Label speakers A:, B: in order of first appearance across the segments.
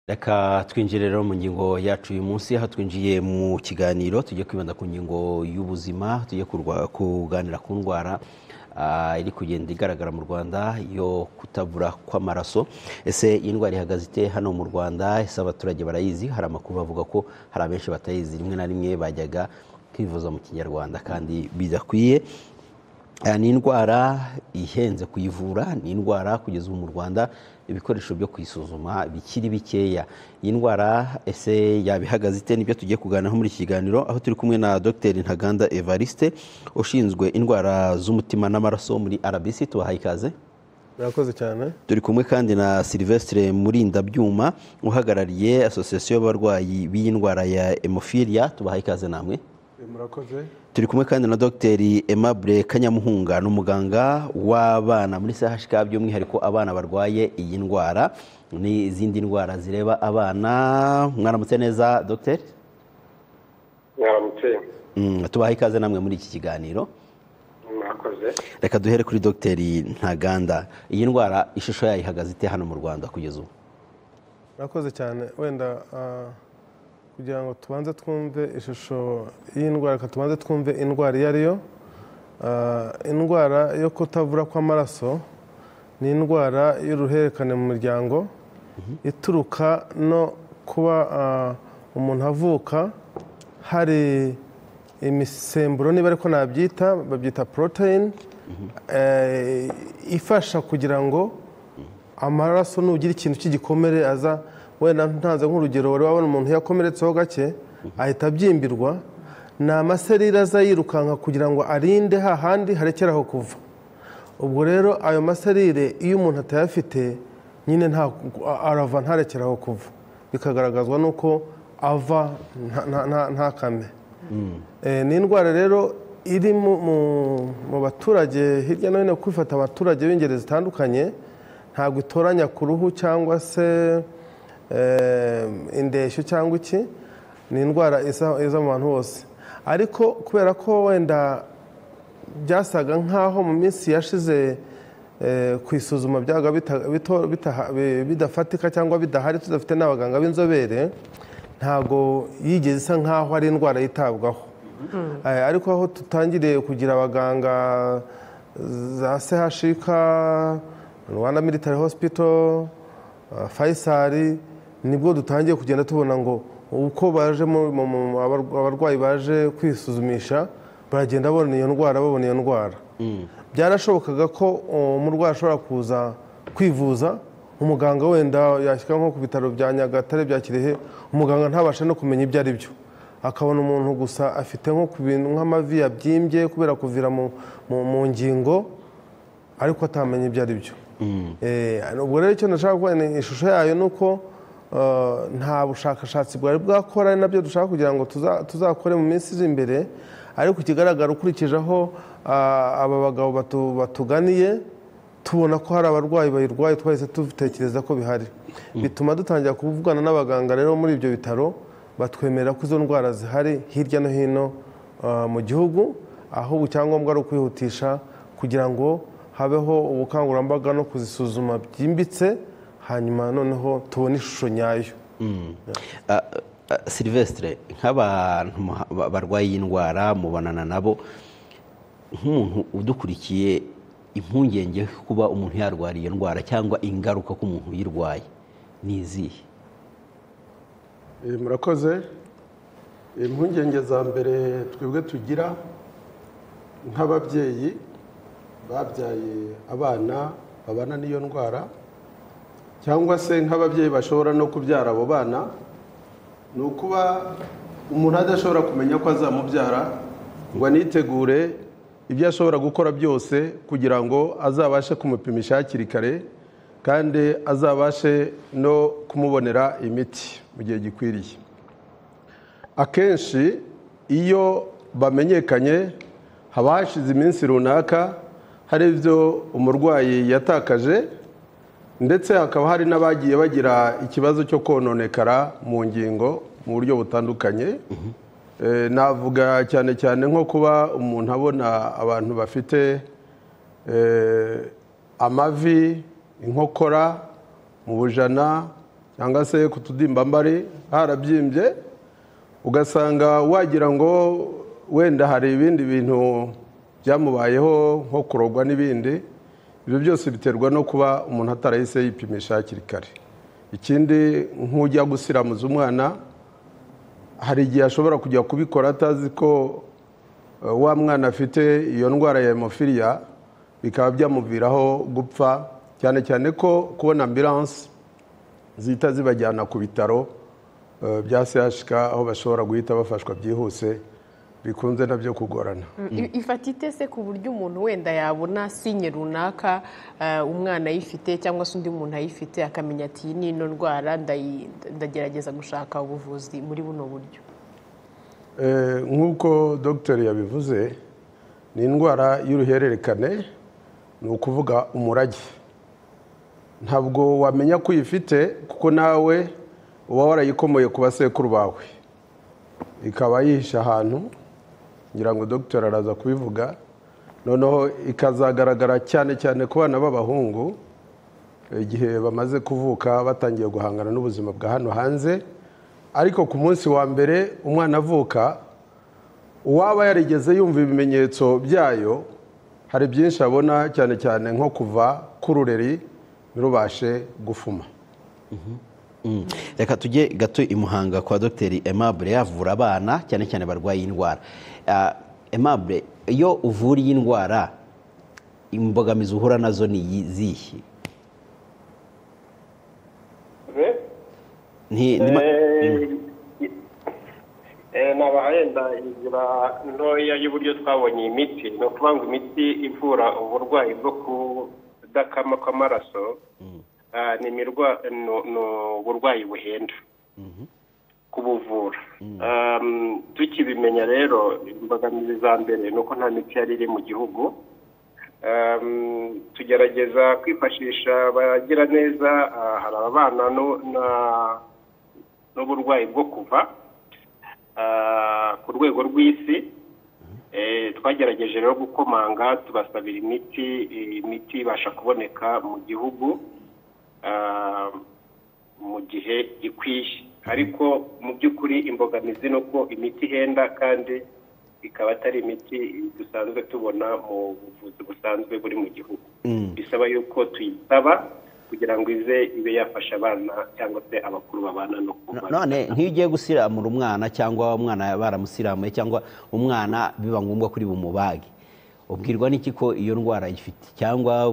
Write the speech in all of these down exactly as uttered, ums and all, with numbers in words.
A: Reka twinjire rero mu ngingo yacu uyu munsi, aho twinjiye mu kiganiro tujye kwibanda ku ngingo y'ubuzima, tujye kuganira ku ndwara iri kugenda igaragara mu Rwanda yo kutabura kw'amaraso. Ese iyi ndwara ihagaze ite hano mu Rwanda? Ese abaturage barayizi? Hari amakuru bavuga ko hari abenshi batayizi, rimwe na rimwe bajyaga kwivuza mu Kinyarwanda kandi bidakwiye. Ni indwara ihenze kuyivura, ni indwara kugeza ubu mu Rwanda ibikoresho byo kwisuzuma bikiri bikeya. Iyi ndwara ese yabihagaze ite? Nibyo tugiye kuganiraho muri iki kiganiro, aho turi kumwe na Dr Ntaganda Evariste ushinzwe indwara z'umutima n'amaraso muri R B C. Tubahaye ikaze.
B: Murakoze cyane.
A: Turi kumwe kandi na Sylvestre Murindabyuma uhagarariye Association y'abarwayi b'iyi ndwara ya hemophilia. Tubahaye ikaze namwe.
B: Murakoze.
A: Turi kumwe kandi na Dr Aimable Kanyamuhunga n'umuganga w'abana muri C H K, by'umwihariko abana barwaye iyi ndwara n'izindi ndwara zireba abana. Mwaramutse neza Dr?
C: Mwaramutse.
A: Mm, tubahaye ikaze namwe muri iki kiganiro.
C: Murakoze.
A: Reka duhere kuri Dr Ntaganda. Iyi ndwara ishusho yayo ihagaze ite hano mu Rwanda kugeza ubu?
B: Murakoze cyane. Wenda uh... kugira ngo tubanze twumve ishusho y'indwara, ka tubanze twumve indwara iyo ariyo. Indwara yo kutabura kw'amaraso ni indwara y'uruhererekane mu miryango ituruka no kuba umuntu avuka hari imisemburo, niba ariko nabyita, babyita protein, ifasha kugira ngo amaraso nugira ikintu cy'igikomere aza. Wenda ntanze nk'urugero, wari wabona umuntu yakomeretseho gake ahita abyimbirwa, ni amaserire aza yirukanka kugira ngo arinde hahandi harekeraho kuva. Ubwo rero ayo maserire iyo umuntu atayafite nyine nta arava ntarekeraho kuva, bikagaragazwa nuko ava ntakame. Ni indwara rero iri mu baturage hirya no hino, kwifata abaturage b'ingeri zitandukanye, ntabwo itoranya ku ruhu cyangwa se indeshyo cyangwa iki. Ni indwara iza mu bantu bose, ariko kubera ko wenda byasaga nk'aho mu minsi yashize ku isuzuma byaga bidafatika cyangwa bidahari, tudafite n'abaganga b'inzobere, ntabwo yigeze isa nk'aho ari indwara yitabwaho. Ariko aho tutangiriye kugira abaganga za C H K, Rwanda Military Hospital, Faisal, nibwo dutangiye kugenda tubona ngo uko baje abarwayi baje kwisuzumisha baragenda babona iyo ndwara babona iyo ndwara. Byarashobokaga ko umurwayi ashobora kuza kwivuza, umuganga wenda yashyika nko ku bitaro bya Nyagatare, bya Kirehe, umuganga ntabashe no kumenya ibyo ari byo, akabona umuntu gusa afite nko ku bintu nk'amavi yabyimbye kubera kuvira mu ngingo, ariko atamenya ibyo ari byo. Ubwo rero icyo ndashaka kuvuga ni ishusho yayo, ni uko nta bushakashatsi bwari bwakora, ari nabyo dushaka kugira ngo tuzakore mu minsi iri imbere. Ariko ikigaragara ukurikije aho aba bagabo batuganiye, tubona ko hari abarwayi bayirwaye, twahise dutekereza ko bihari. Bituma dutangira kuvugana n'abaganga rero muri ibyo bitaro, batwemerera ko izo ndwara zihari hirya no hino mu gihugu, aho icyangombwa ari ukwihutisha kugira ngo habeho ubukangurambaga no kuzisuzuma byimbitse, hanyuma noneho tubone ishusho nyayo.
A: Sylvestre, nk'abantu barwaye iyi ndwara mubonana nabo, nk'umuntu udukurikiye, impungenge kuba umuntu yarwara iyo ndwara cyangwa ingaruka ko umuntu yirwaye ni izihe?
D: Murakoze. Impungenge za mbere twebwe tugira nk'ababyeyi babyaye abana babana n'iyo ndwara, cyangwa se nk'ababyeyi bashobora no kubyara abo bana, ni ukuba umuntu adashobora kumenya ko azamubyara ngo anitegure ibyo ashobora gukora byose kugira ngo azabashe kumupimisha hakiri kare, kandi azabashe no kumubonera imiti mu gihe gikwiriye. Akenshi iyo bamenyekanye, haba hashize iminsi runaka hari ibyo umurwayi yatakaje, ndetse hakaba hari n'abagiye bagira ikibazo cyo kononekara mu ngingo mu buryo butandukanye. Navuga cyane cyane nko kuba umuntu abona abantu bafite amavi, inkokora, mu bujana, cyangwa se ku tudimbambari harabyimbye, ugasanga wagira ngo wenda hari ibindi bintu byamubayeho nko kurogwa n'ibindi. Ibyo byose biterwa no kuba umuntu atarahise yipimisha hakiri kare. Ikindi nk'ujya gusiramuza umwana, hari igihe ashobora kujya kubikora atazi ko wa mwana afite iyo ndwara ya hemophilia, bikaba byamuviraho gupfa, cyane cyane ko kubona ambulance zihita zibajyana ku bitaro bya C H K aho bashobora guhita bafashwa byihuse, bikunze nabyo kugorana.
C: Ifatite se ku buryo umuntu wenda yabona sinye runaka umwana ayifite cyangwa se undi muntu ayifite akamenya ati ni ino ndwara ndagerageza gushaka ubuvuzi muri buno buryo?
D: Nk'uko dogiteri yabivuze, ni indwara y'uruhererekane, ni ukuvuga umurage. Ntabwo wamenya ko uyifite kuko nawe uba warayikomoye ku basekuru bawe, ikaba yihisha ahantu, ngira ngo dogiteri araza kubivuga. Noneho ikazagaragara cyane cyane ku bana b'abahungu igihe bamaze kuvuka batangiye guhangana n'ubuzima bwa hano hanze. Ariko ku munsi wa mbere umwana avuka, uwaba yarigeze yumva ibimenyetso byayo, hari byinshi abona, cyane cyane nko kuva k'urureri ntirubashe gufuma.
A: Reka tujye gato i Muhanga kwa Dr Aimable yavura abana cyane cyane barwaye indwara. Aimable, iyo uvura iyi ndwara imbogamizi uhura nazo ni izihe?
E: Nabahenda inzira ntoya y'uburyo twabonye imiti, no kuvuga ngo imiti ivura uburwayi bwo kudakama kw'amaraso ni uburwayi buhenda kubuvura. Tukibimenya rero, imbogamizi za mbere ni uko nta miti yari iri mu gihugu. Tugerageza kwifashisha abagira neza, hari abana n'uburwayi bwo kuva ku rwego rw'isi. Twagerageje rero gukomanga tubasabira imiti, imiti ibasha kuboneka mu gihugu mu gihe gikwiye. Ariko mu by'ukuri imbogamizi ni uko imiti ihenda kandi ikaba atari imiti dusanzwe tubona mu buvuzi busanzwe buri mu gihugu. Bisaba yuko tuyisaba kugira ngo ize ibe yafasha abana cyangwa se abakuru babana no kuba.
A: None nk'iyo ugiye gusiramura umwana cyangwa umwana baramusiramuye cyangwa umwana biba ngombwa kuri bumubage, ubwirwa n'iki ko iyo ndwara ifite? Cyangwa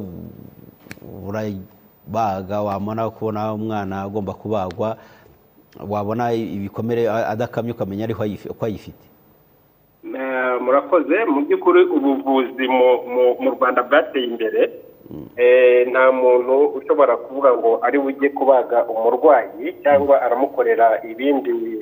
A: urabaga wamana kubona umwana agomba kubagwa, wabona ibikomere adakamye ukamenya ariho ko ayifite?
E: Murakoze. Mu by'ukuri ubuvuzi mu Rwanda bwateye imbere. Nta muntu ushobora kuvuga ngo ari bujye kubaga umurwayi cyangwa aramukorera ibindi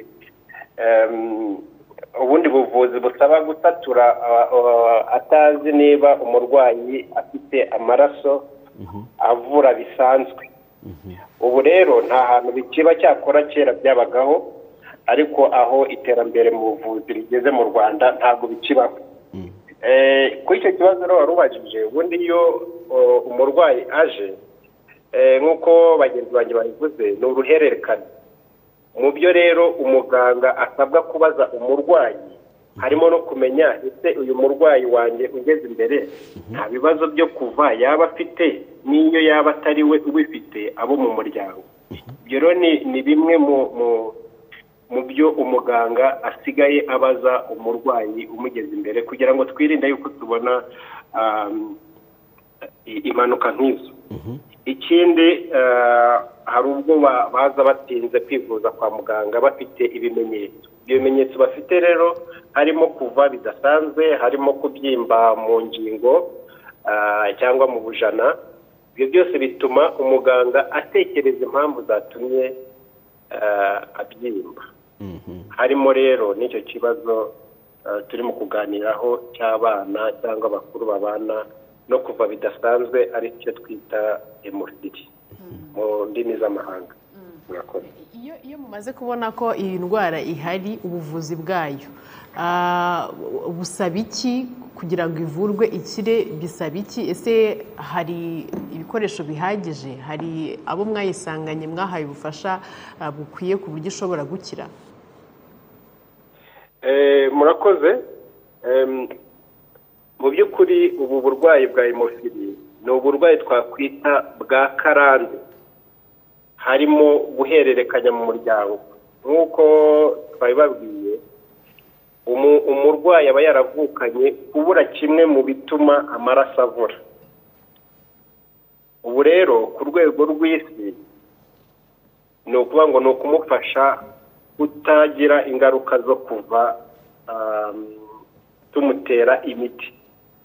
E: ubundi buvuzi busaba gusatura atazi niba umurwayi afite amaraso avura bisanzwe. Ubu rero nta hantu bikiba, cyakora kera byabagaho, ariko aho iterambere mu buvuzi rigeze mu Rwanda ntabwo bikibaho. Kuri icyo kibazo rero warubajije, ubundi iyo umurwayi aje, nk'uko bagenzi banjye babivuze, ni uruhererekane. Mu byo rero umuganga asabwa kubaza umurwayi harimo no kumenya ese uyu murwayi wanjye ugeze imbere nta bibazo byo kuva yaba afite, n'iyo yaba atari we ubifite abo mu muryango. Ibyo rero ni bimwe mu byo umuganga asigaye abaza umurwayi umugeze imbere, kugira ngo twirinde yuko tubona impanuka nk'izo. Ikindi, hari ubwo baza batinze kwivuza kwa muganga bafite ibimenyetso. Ibyo bimenyetso bafite rero harimo kuva bidasanzwe, harimo kubyimba mu ngingo cyangwa mu bujana. Ibyo byose bituma umuganga atekereza impamvu zatumye abyimba. Harimo rero n'icyo kibazo turimo kuganiraho cy'abana cyangwa abakuru babana no kuva bidasanzwe, ari cyo twita hemophilia mu ndimi z'amahanga. murakoze.
C: iyo iyo mumaze kubona ko iyi ndwara ihari ubuvuzi bwayo ah, busaba iki kugira ngo ivurwe ikire, bisaba iki? Ese hari ibikoresho bihagije? Hari abo mwayisanganye mwahaye ubufasha ah, bukwiye ku buryo ishobora gukira?
E: Eh, murakoze. Em, mu by'ukuri ubu burwayi bwa hemofili ni uburwayi twakwita bwa karande, harimo guhererekanya mu muryango. Nk'uko twabibabwiye, umu- umurwayi aba yaravukanye kubura kimwe mu bituma amaraso avura. Ubu rero ku rwego rw'isi ni ukuvuga ngo ni ukumufasha kutagira ingaruka zo kuva um, tumutera imiti.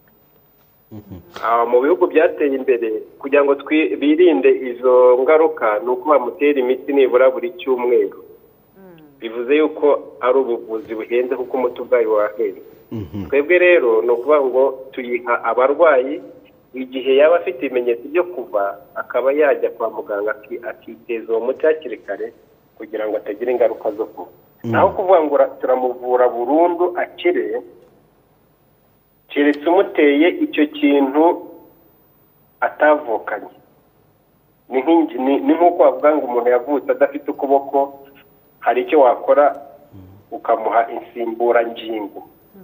E: Ah, mu bihugu byateye imbere kugira ngo twi- birinde izo ngaruka ni uko bamutera imiti nibura buri cyumweru. Bivuze yuko ari ubuvuzi buhenze kuko umuti ubwayo wahenze. Twebwe rero ni ukuvuga ngo tuyiha abarwayi igihe yaba afite ibimenyetso byo kuva, akaba yajya kwa muganga aki- akiteza uwo muti hakiri kare kugira ngo atagira ingaruka zo kuva. Naho kuvuga ngo ura- turamuvura burundu akire, keretse umuteye icyo kintu atavukanye. Ni nk'ingi- ni ni nk'uko wavuga ngo umuntu yavutse adafite ukuboko, hari icyo wakora ukamuha insimburangingo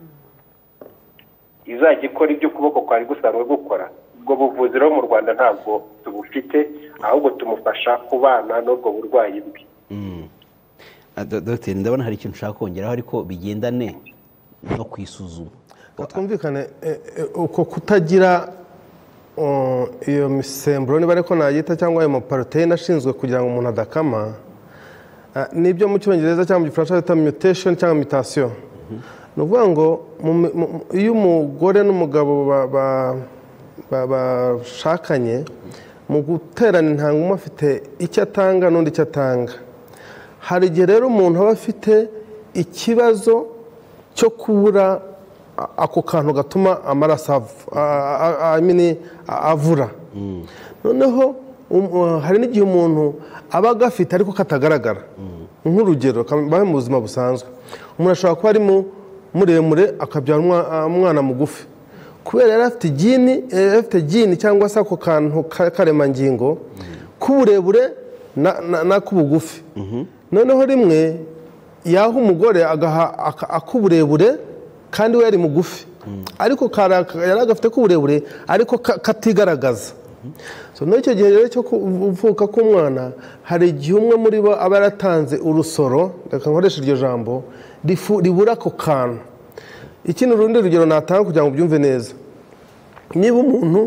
E: izajya ikora ibyo ukuboko kwari gusanzwe gukora. Ubwo buvuzi rero mu Rwanda ntabwo tubufite, ahubwo tumufasha kubana n'ubwo burwayi bwe.
A: Ah, Do- Dr ndabona hari ikintu ushaka kongeraho ariko bigendane no kwisuzuma.
B: twumvikane eh, eh, uko kutagira uh, iyo misemburo niba ariko nayita cyangwa ayo maporoteyine ashinzwe kugira ngo umuntu adakama, ah, nibyo mu cyongereza cyangwa mu gifaransa bita mutation cyangwa mutation. Ni ukuvuga ngo mu- mu- iyo umugore n'umugabo ba- ba- ba- bashakanye mu guterana intanga, umwe afite icyo atanga n'undi icyo atanga. Hari igihe rero umuntu aba afite ikibazo cyo kubura a- ako kantu gatuma amaraso av- a- a- I mean, a- avura. Noneho um- uh, hari n'igihe umuntu aba agafite ariko katagaragara. Nk'urugero kabaye mu buzima busanzwe, umuntu ashobora kuba ari mu- muremure akabyara umwa- umwana mugufi, kubera yari afite gini yari afite gini cyangwa se ako kantu ka- karemangingo k'uburebure na- na- n'ak'ubugufi. Noneho rimwe yaha umugore agaha aka- ak'uburebure kandi we yari mugufi, ariko kara- yari agafite k'uburebure ariko ka- katigaragaza. So muri icyo gihe rero cyo kuvuka k'umwana, hari igihe umwe muri bo aba yaratanze urusoro, reka nkoreshe iryo jambo, rifu- ribura ako kantu. Ikindi urundi rugero natanga kugira ngo ubyumve neza, niba umuntu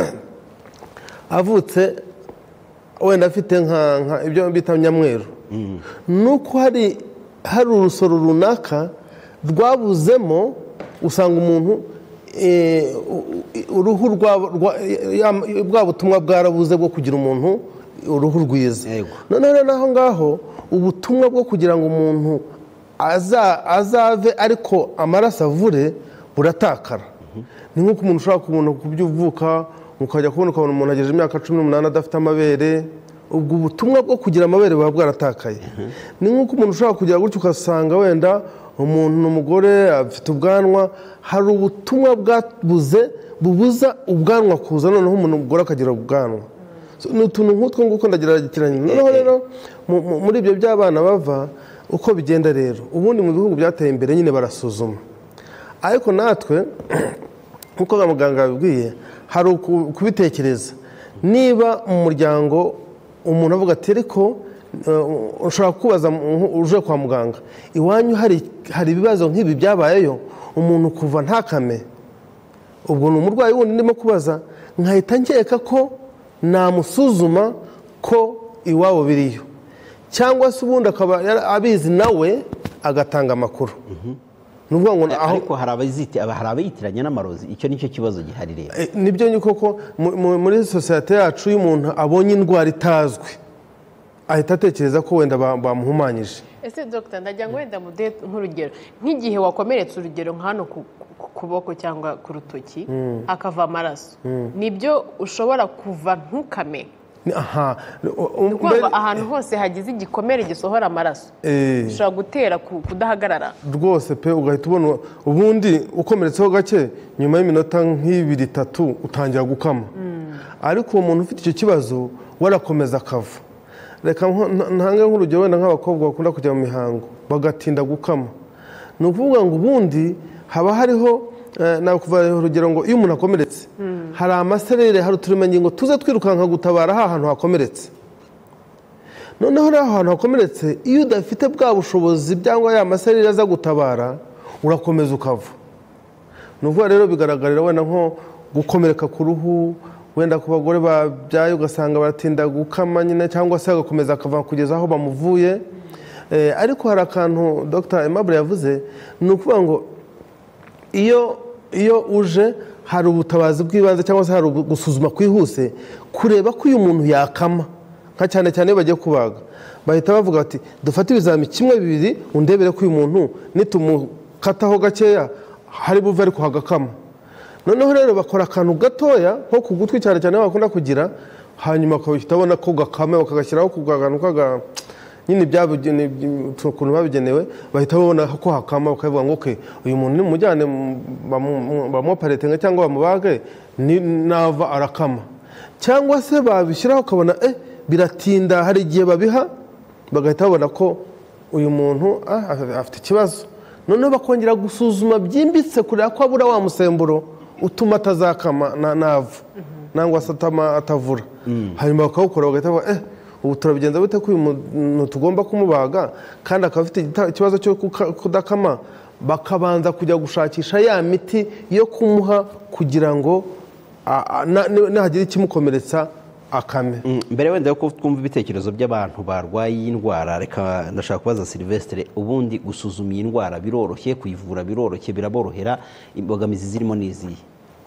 B: avutse wenda afite nka nka ibyo bita nyamweru, nuko hari hari urusoro runaka rwabuzemo, usanga umuntu eh, u- u- uruhu rwa- rwa- ya- bwa butumwa bwarabuze bwo kugira umuntu uruhu rwiza.
A: Yego.
B: Noneho rero naho ngaho ubutumwa bwo kugira ngo umuntu aza- azave ariko amaraso avure buratakara. Ni nk'uko umuntu ushobora kubona kubyuvuka ukajya kubona ukabona umuntu agejeje imyaka cumi n'umunani adafite amabere, ubwo ubutumwa bwo kugira amabere buba bwaratakaye. Ni nk'uko umuntu ushobora kugira gutyo ugasanga wenda umuntu ni umugore afite ubwanwa, hari ubutumwa bwabuze bubuza ubwanwa kuza, noneho umuntu umugore akagira ubwanwa. So, ni utuntu nk'utwo nguko ndagerageranya. Noneho rero mu- mu- muri ibyo by'abana bava uko bigenda rero, ubundi mu bihugu byateye imbere nyine barasuzuma, ariko natwe nk'uko muganga yabibwiye hari uku- kubitekereza. Niba mu muryango umuntu avuga ati ariko uh, ushobora kubaza mu- uje kwa muganga, iwanyu hari hari ibibazo nk'ibi byabayeyo, umuntu kuva ntakame, ubwo ni umurwayi wundi ndimo kubaza, nkahita nkeka ko namusuzuma ko iwabo biriyo, cyangwa se ubundi akaba yari abizi nawe agatanga amakuru. Ni ukuvuga ngo aho
A: ariko hari abaziti aba- hari abayitiranya n'amarozi. Icyo nicyo kibazo gihari rero.
B: Eh, nibyo ni koko mu- mu- muri sosiyete yacu iyo umuntu abonye indwara itazwi ahita atekereza ko wenda ba- bamuhumanyije.
C: Ese Dr ndagira ngo wenda mude nk'urugero, nk'igihe wakomeretse urugero nka hano ku ku kuboko cyangwa ku rutoki hakava amaraso, nibyo ushobora kuva ntukame
B: Ni- aha
C: ni ukuvuga ngo ahantu hose hagize igikomere gisohora amaraso
B: Eh.
C: bishobora gutera ku- kudahagarara.
B: rwose pe ugahita ubona ubundi ukomeretseho gake nyuma y'iminota nk'ibiri itatu utangira gukama ariko uwo muntu ufite icyo kibazo warakomeza akava. Reka nko- nta- ntange nk'urugero wenda nk'abakobwa bakunda kujya mu mihango bagatinda gukama, ni ukuvuga ngo ubundi haba hariho eh, nakuva urugero ngo iyo umuntu akomeretse hari amaserere, hari uturemangingo tuza twirukanka gutabara ha hantu hakomeretse. Noneho rero ahantu hakomeretse iyo udafite bwa bushobozi cyangwa ya maserere aza gutabara urakomeza ukava. Ni ukuvuga rero bigaragarira wenda nko gukomereka ku ruhu, wenda ku bagore babyaye ugasanga baratinda gukama nyine cyangwa se agakomeza akava kugeza aho bamuvuye. Eh, ariko hari akantu Dr Aimable yavuze, ni ukuvuga ngo iyo iyo uje hari ubutabazi bw'ibanze cyangwa se hari gusuzuma kwihuse kureba ko uyu muntu yakama, nka cyane cyane iyo bagiye kubaga bahita bavuga bati dufate ibizami kimwe bibiri undebere ko uyu muntu nitumukataho gakeya hari buve ariko hagakama. Noneho rero bakora akantu gatoya nko ku gutwi cyane cyane bakunda kugira, hanyuma bakahita babona ko gakame bakagashyiraho ku kantu kaga nyine ibyabugene ukuntu babigenewe, bahita babona ko hakama bakavuga ngo okay uyu muntu nimujyane bamuparetinga cyangwa bamubage ni nava arakama. Cyangwa se babishyiraho ukabona eh biratinda, hari igihe babiha bagahita babona ko uyu muntu ah, afite ikibazo. Noneho bakongera gusuzuma byimbitse kureba ko abura wa musemburo utuma atazakama na navu nangwa se atama atavura. Hanyuma bakawukora bagahita bavuga eh ubu turabigenza bite ko uyu muntu tugomba kumubaga kandi akaba afite ikibazo cyo kudakama, bakabanza kujya gushakisha ya miti yo kumuha kugira ngo nahagira ikimukomeretsa akame.
A: Mbere wenda yuko twumva ibitekerezo by'abantu barwaye iyi ndwara, reka ndashaka kubaza Sylvestre, ubundi gusuzuma iyi ndwara biroroshye, kuyivura biroroshye, biraborohera, imbogamizi zirimo n'izihe?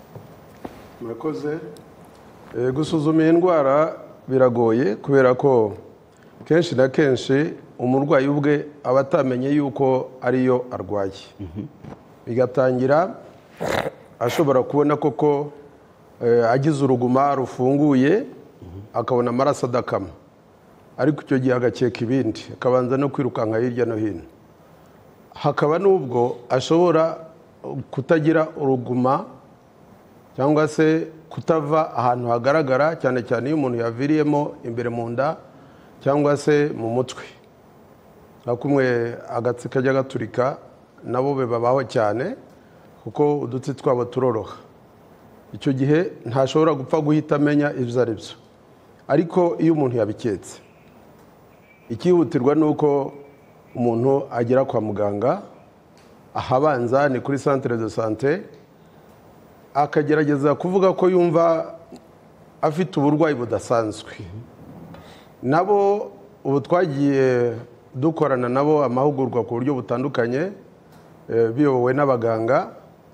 D: Murakoze. Eh, gusuzuma iyi ndwara biragoye kubera ko kenshi na kenshi umurwayi ubwe aba atamenye yuko ariyo arwaye. Bigatangira ashobora kubona koko eh, agize uruguma rufunguye akabona amaraso adakama, ariko icyo gihe agakeka ibindi, akabanza no kwirukanka hirya no hino. Hakaba n'ubwo ashobora kutagira uruguma cyangwa se kutava ahantu hagaragara, cyane cyane iyo umuntu yaviriyemo imbere mu nda cyangwa se mu mutwe, nka kumwe agatsi kajya gaturika, nabo babaho cyane kuko udutsi twabo turoroha. Icyo gihe ntashobora gupfa guhita amenya ibyo ari byo, ariko iyo umuntu yabiketse, ikihutirwa ni uko umuntu agera kwa muganga, ahabanza ni kuri centre de santé, akagerageza kuvuga ko yumva afite uburwayi budasanzwe. Nabo ubu twagiye dukorana nabo amahugurwa ku buryo butandukanye biyobowe n'abaganga,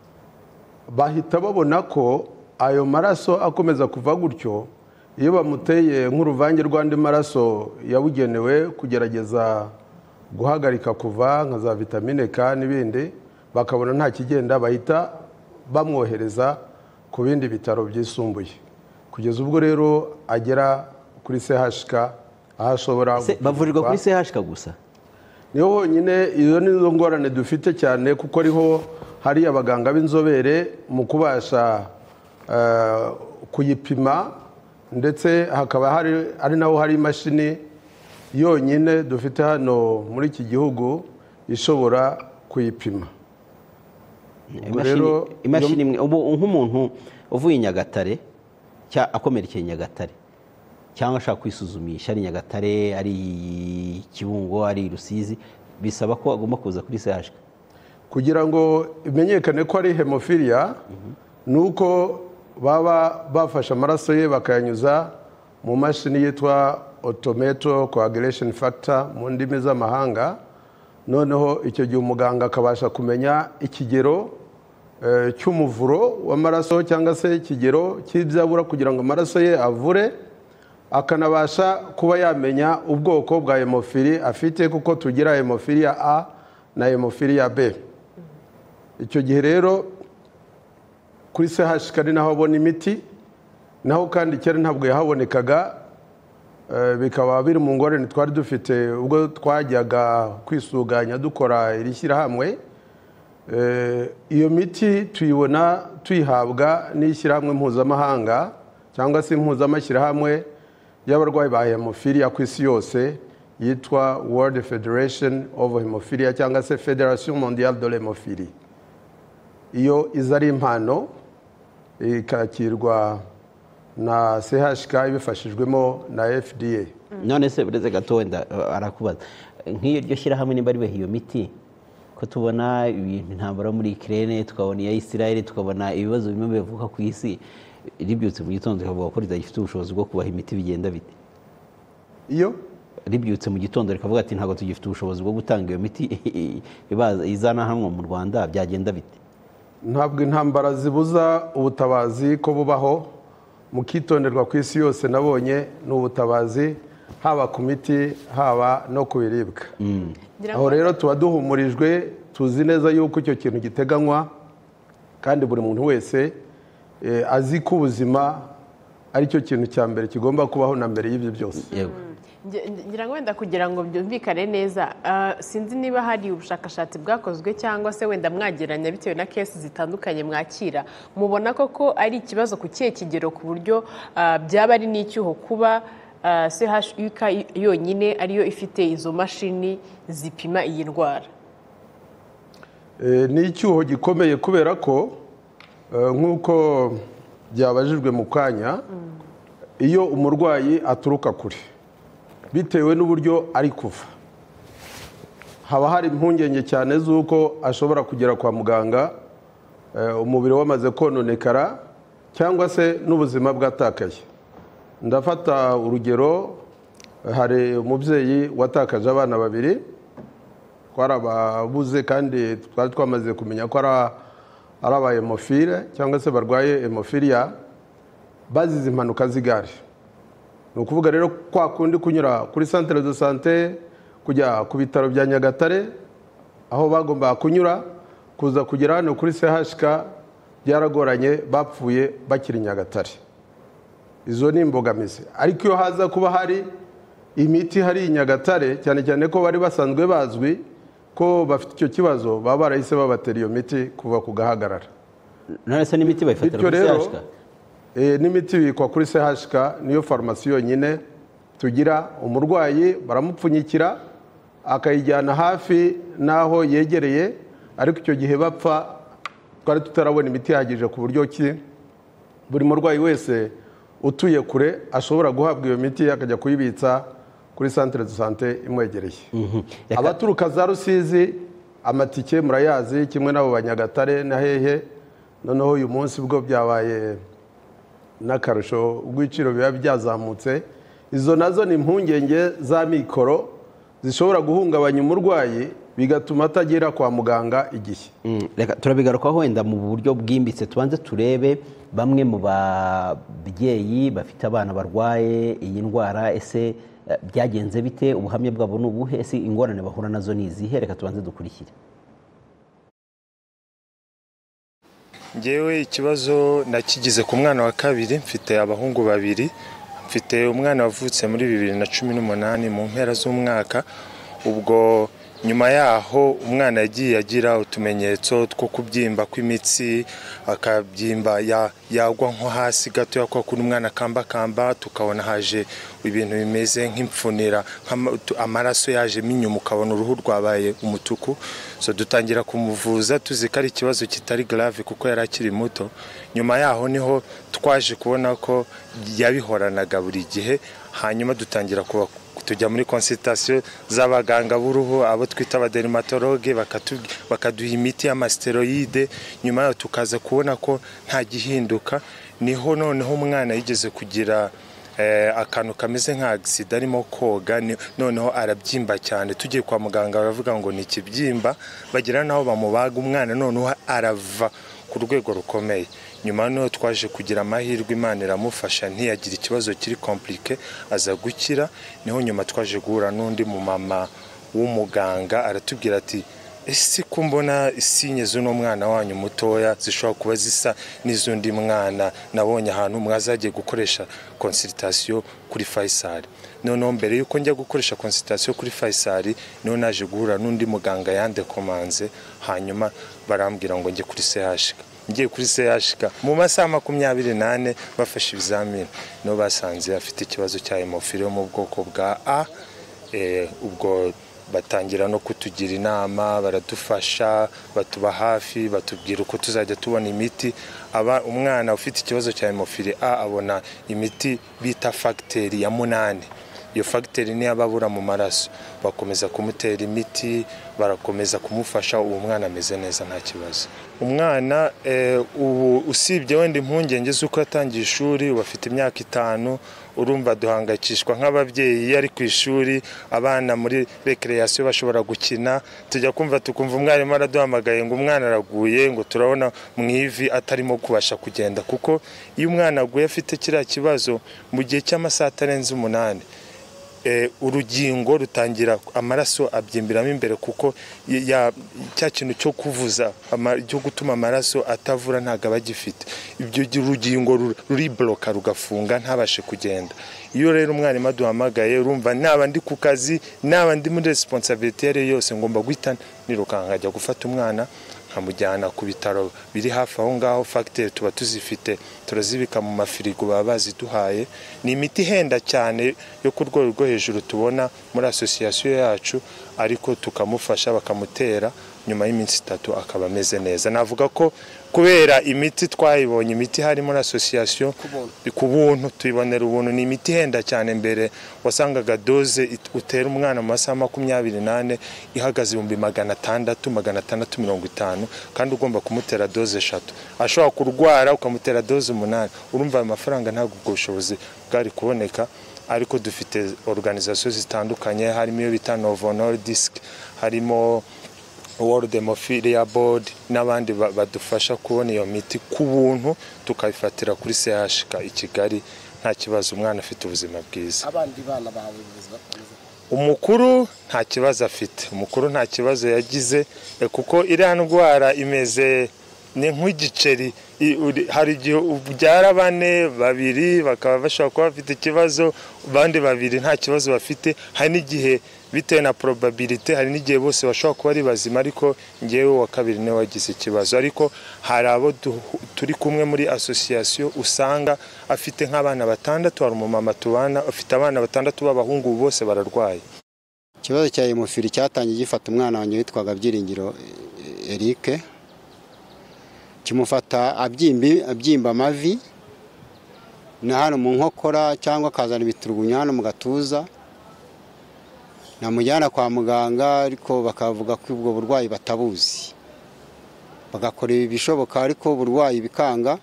D: bahita babona ko ayo maraso akomeza kuva gutyo, iyo bamuteye nk'uruvange rw'andi maraso yabugenewe kugerageza guhagarika kuva nka za vitamine K n'ibindi, bakabona nta kigenda, bahita bamwohereza ku bindi bitaro byisumbuye, kugeza ubwo rero agera kuri C H K aho ashobora
A: bavurirwa kuri C H K gusa.
D: Niho honyine iyo nizo ngorane dufite cyane, kuko ariho hari abaganga b'inzobere mu kubasha uh, kuyipima, ndetse hakaba hari ari naho hari imashini yonyine dufite hano muri iki gihugu ishobora kuyipima.
A: Imashini imwe ubu nk'umuntu uvuye i Nyagatare cya akomerekeye i Nyagatare cyangwa ashaka kwisuzumisha ari Nyagatare, ari Kibungo, ari Rusizi, bisaba ko agomba kuza kuri C H K
D: kugira ngo imenyekane ko ari hemophilia. Nuko baba bafashe amaraso ye bakayanyuza mu mashini yitwa automated coagulation factor mu ndimi z'amahanga. Noneho icyo gihe umuganga akabasha kumenya ikigero e, cy'umuvuro w'amaraso cyangwa se ikigero cy'ibyabura kugira ngo amaraso ye avure, akanabasha kuba yamenya ubwoko bwa hemophilia afite, kuko tugira hemophilia A na hemophilia B. Icyo gihe rero kuri C H K naho abona imiti, naho kandi kera ntabwo yahabonekaga bikaba biri mu ngorane twari dufite ubwo twajyaga kwisuganya dukora iri shyirahamwe. Iyo miti tuyibona tuyihabwa n'ishyirahamwe mpuzamahanga cyangwa se impuzamashyirahamwe y'abarwayi ba hemophilia ku isi yose yitwa World Federation of Hemophilia cyangwa se Federation Mondiale de l'Hemophilie. Iyo iza ari impano ikakirwa na C H K ibifashijwemo na F D A.
A: None se bureze gato wenda arakubaza nk'iyo ryo shyirahamwe nimba ribeha iyo miti ko tubona ibintu intambara muri Ukraine, tukabona iya Israel, tukabona ibibazo bimwe bivuka ku isi, ribyutse mu gitondo rikavuga ko ridafite ubushobozi bwo kubaha imiti, bigenda bite?
D: Iyo
A: ribyutse mu gitondo rikavuga ati ntabwo tugifite ubushobozi bwo gutanga iyo miti izana hamwe mu Rwanda, byagenda bite?
D: Ntabwo intambara zibuza ubutabazi ko bubaho. Mukitonderwa ku isi yose nabonye n'ubutabazi haba ku miti haba no ku biribwa. Aho rero tuba duhumurijwe, tuzi neza yuko icyo kintu giteganywa kandi buri muntu wese azi ko ubuzima ari cyo kintu cya mbere kigomba kubaho na mbere y'ibyo byose.
C: ngira ngo wenda kugira ngo byumvikane neza, sinzi niba hari ubushakashatsi bwakozwe cyangwa se wenda mwageranya bitewe na kesi zitandukanye mwakira, mubona koko ari ikibazo ku kihe kigero ku buryo byaba ari n'icyuho kuba C H U K yonyine ariyo ifite izo mashini zipima iyi ndwara?
D: Ni icyuho gikomeye kubera ko nk'uko byabajijwe mu kanya, iyo umurwayi aturuka kure bitewe n'uburyo ari kuva, haba hari impungenge cyane z'uko ashobora kugera kwa muganga umubiri wamaze kononekara cyangwa se n'ubuzima bwatakaye. Ndafata urugero, hari umubyeyi watakaje abana babiri, twarababuze kandi twari twamaze kumenya ko ari aba hemophile cyangwa se barwaye hemophilia bazize impanuka z'igare. Ni ukuvuga rero kwa kundi kunyura kuri centre de santé kujya ku bitaro bya Nyagatare aho bagomba kunyura kuza kugera hano kuri C H K byaragoranye, bapfuye bakiri Nyagatare. Izo ni imbogamizi. Ariko iyo haza kuba hari imiti hari Nyagatare, cyane cyane ko bari basanzwe bazwi ko bafite icyo kibazo, baba barahise babatera iyo miti kuva ku gahagarara.
A: None se n'imiti bayifatira kuri C H K?
D: Eh, n'imiti bikwa kuri C H K, niyo farumasi yonyine tugira. Umurwayi baramupfunyikira akayijyana hafi naho yegereye, ariko icyo gihe bapfa twari tutarabona imiti ihagije ku buryo ki buri murwayi wese utuye kure ashobora guhabwa iyo miti akajya kuyibitsa kuri centre de santé imwegereye. Abaturuka za Rusizi amatike murayazi kimwe n'abo banyagatare na hehe, noneho uyu munsi bwo byabaye n'akarusho rw'ibiciro biba byazamutse. Izo nazo ni impungenge za mikoro zishobora guhungabanya umurwayi bigatuma atagera kwa muganga igihe.
A: Reka turabigarukaho wenda mu buryo bwimbitse, tubanze turebe bamwe mu babyeyi bafite abana barwaye iyi ndwara. Ese byagenze bite? Ubuhamya bwabo ni ubuhe? Ese ingorane bahura nazo ni izihe? Reka tubanze dukurikire.
F: Ngewe ikibazo nakigize ku mwana wa kabiri, mfite abahungu babiri. Mfite umwana wavutse muri bibiri na cumi n'umunani mu mpera z'umwaka. Ubwo nyuma yaho umwana yagiye agira utumenyetso two kubyimba kw'imitsi, akabyimba yagwa nko hasi gato yakwa kuri umwana kamba kamba, tukabona haje ibintu bimeze nk'imfunira, amaraso yaje minyuma, ukabona uruhu rwabaye umutuku. So dutangira kumuvuza tuzi ko ari ikibazo kitari grave kuko yari akiri muto. Nyuma yaho niho twaje kubona ko yabihoranaga buri gihe. Hanyuma dutangira kuba tujya muri consultation z'abaganga b'uruhu, abo twita abadermatologue, bakaduha imiti y'amasteroide. Nyuma yaho tukaza kubona ko nta gihinduka. Niho noneho umwana yigeze kugira akantu kameze nka accident arimo koga, noneho arabyimba cyane. Tugiye kwa muganga baravuga ngo ni ikibyimba, bagira naho bamubaga umwana, noneho arava ku rwego rukomeye. Nyuma no twaje kugira amahirwe, Imana iramufasha ntiyagira ikibazo kiri compliqué, aza gukira. Niho nyuma twaje guhura n'undi mu mama w'umuganga, aratubwira ati ese ko mbona isinye z'uno mwana wanyu mutoya zishobora kuba zisa n'izundi mwana, nabonye ahantu mwazagiye gukoresha consultation kuri Faisal. noneho mbere yuko njya gukoresha consultation kuri Faisal niho naje guhura n'undi muganga yande komanze hanyuma barambwira ngo njye kuri C H K ngiye kuri C H K mu masaha makumyabiri n'ane bafashe ibizamini no basanze afite ikibazo cya hemophilia mu bwoko bwa A eh ubwo batangira no kutugira inama baradufasha batuba hafi batubwira uko tuzajya tubona imiti aba umwana ufite ikibazo cya hemophilia A abona imiti bita facteur ya munani iyo facteur ni ababura mu maraso bakomeza kumutera imiti barakomeza kumufasha uwo mwana ameze neza nta kibazo umwana eh, ubu usibye wenda impungenge z'uko yatangiye ishuri bafite imyaka itanu urumva duhangayikishwa nk'ababyeyi ari ku ishuri abana muri recreation bashobora gukina tujya kumva tukumva umwarimu araduhamagaye ngo umwana araguye ngo turabona mu ivi atarimo kubasha kugenda kuko iyo umwana aguye afite kiriya kibazo mu gihe cy'amasaha atarenze umunani eh urugingo rutangira amaraso abyimbiramo imbere kuko ya cya kintu cyo kuvuza cyo gutuma amaraso atavura ntaga bagifite ibyo urugingo ruri bloka rugafunga ntabashe kugenda iyo rero umwarimu aduhamagaye urumva naba ndi ku kazi naba ndi muri responsibility yose ngomba guhita nirukanga ajya gufata umwana nkamujyana ku bitaro biri hafi aho ngaho facteur tuba tuzifite turazibika mu mafirigo baba baziduhaye ni imiti henda cyane yo ku rwego rwo hejuru tubona muri association yacu ariko tukamufasha bakamutera nyuma y'iminsi itatu akaba ameze neza navuga ko kubera imiti twayibonye imiti hari muri association ku buntu tuyibonera ubuntu ni imiti henda cyane mbere wasangaga doze utera umwana mu masaha makumyabiri n'ane ihagaze ibihumbi magana atandatu magana atandatu mirongo itanu kandi ugomba kumutera doze eshatu ashobora kurwara ukamutera doze umunani urumva ayo mafaranga ntabwo ubwo bushobozi bwari kuboneka ariko dufite organisation zitandukanye harimo iyo bita Novo Nordisk harimo World Hemophilia Board n'abandi badufasha kubona iyo miti ku buntu tukayifatira kuri C H K i Kigali nta kibazo umwana afite ubuzima bwiza
G: abandi bana bawe
F: umukuru nta kibazo afite umukuru nta kibazo yagize kuko iriya ndwara imeze ni nk'igiceri hari igihe ubyara bane babiri bakaba bashobora kuba bafite ikibazo bandi babiri nta kibazo bafite hari n'igihe bitewe na probability hari n'igihe bose bashobora kuba ari bazima ariko ngewe wa kabiri ne wagize ikibazo ariko hari abo turi kumwe muri association usanga afite nk'abana batandatu hari umumama tubana afite abana batandatu b'abahungu bose bararwaye
G: ikibazo cya hemophilia cyatangiye gifata umwana wanjye witwaga Byiringiro Eric kimufata abyimbi abyimba amavi na hano mu nkokora cyangwa kazana ibiturugunya hano mu gatuza namujyana kwa muganga ariko bakavuga ko ubwo burwayi batabuzi bagakora ibishoboka ariko burwayi bikanga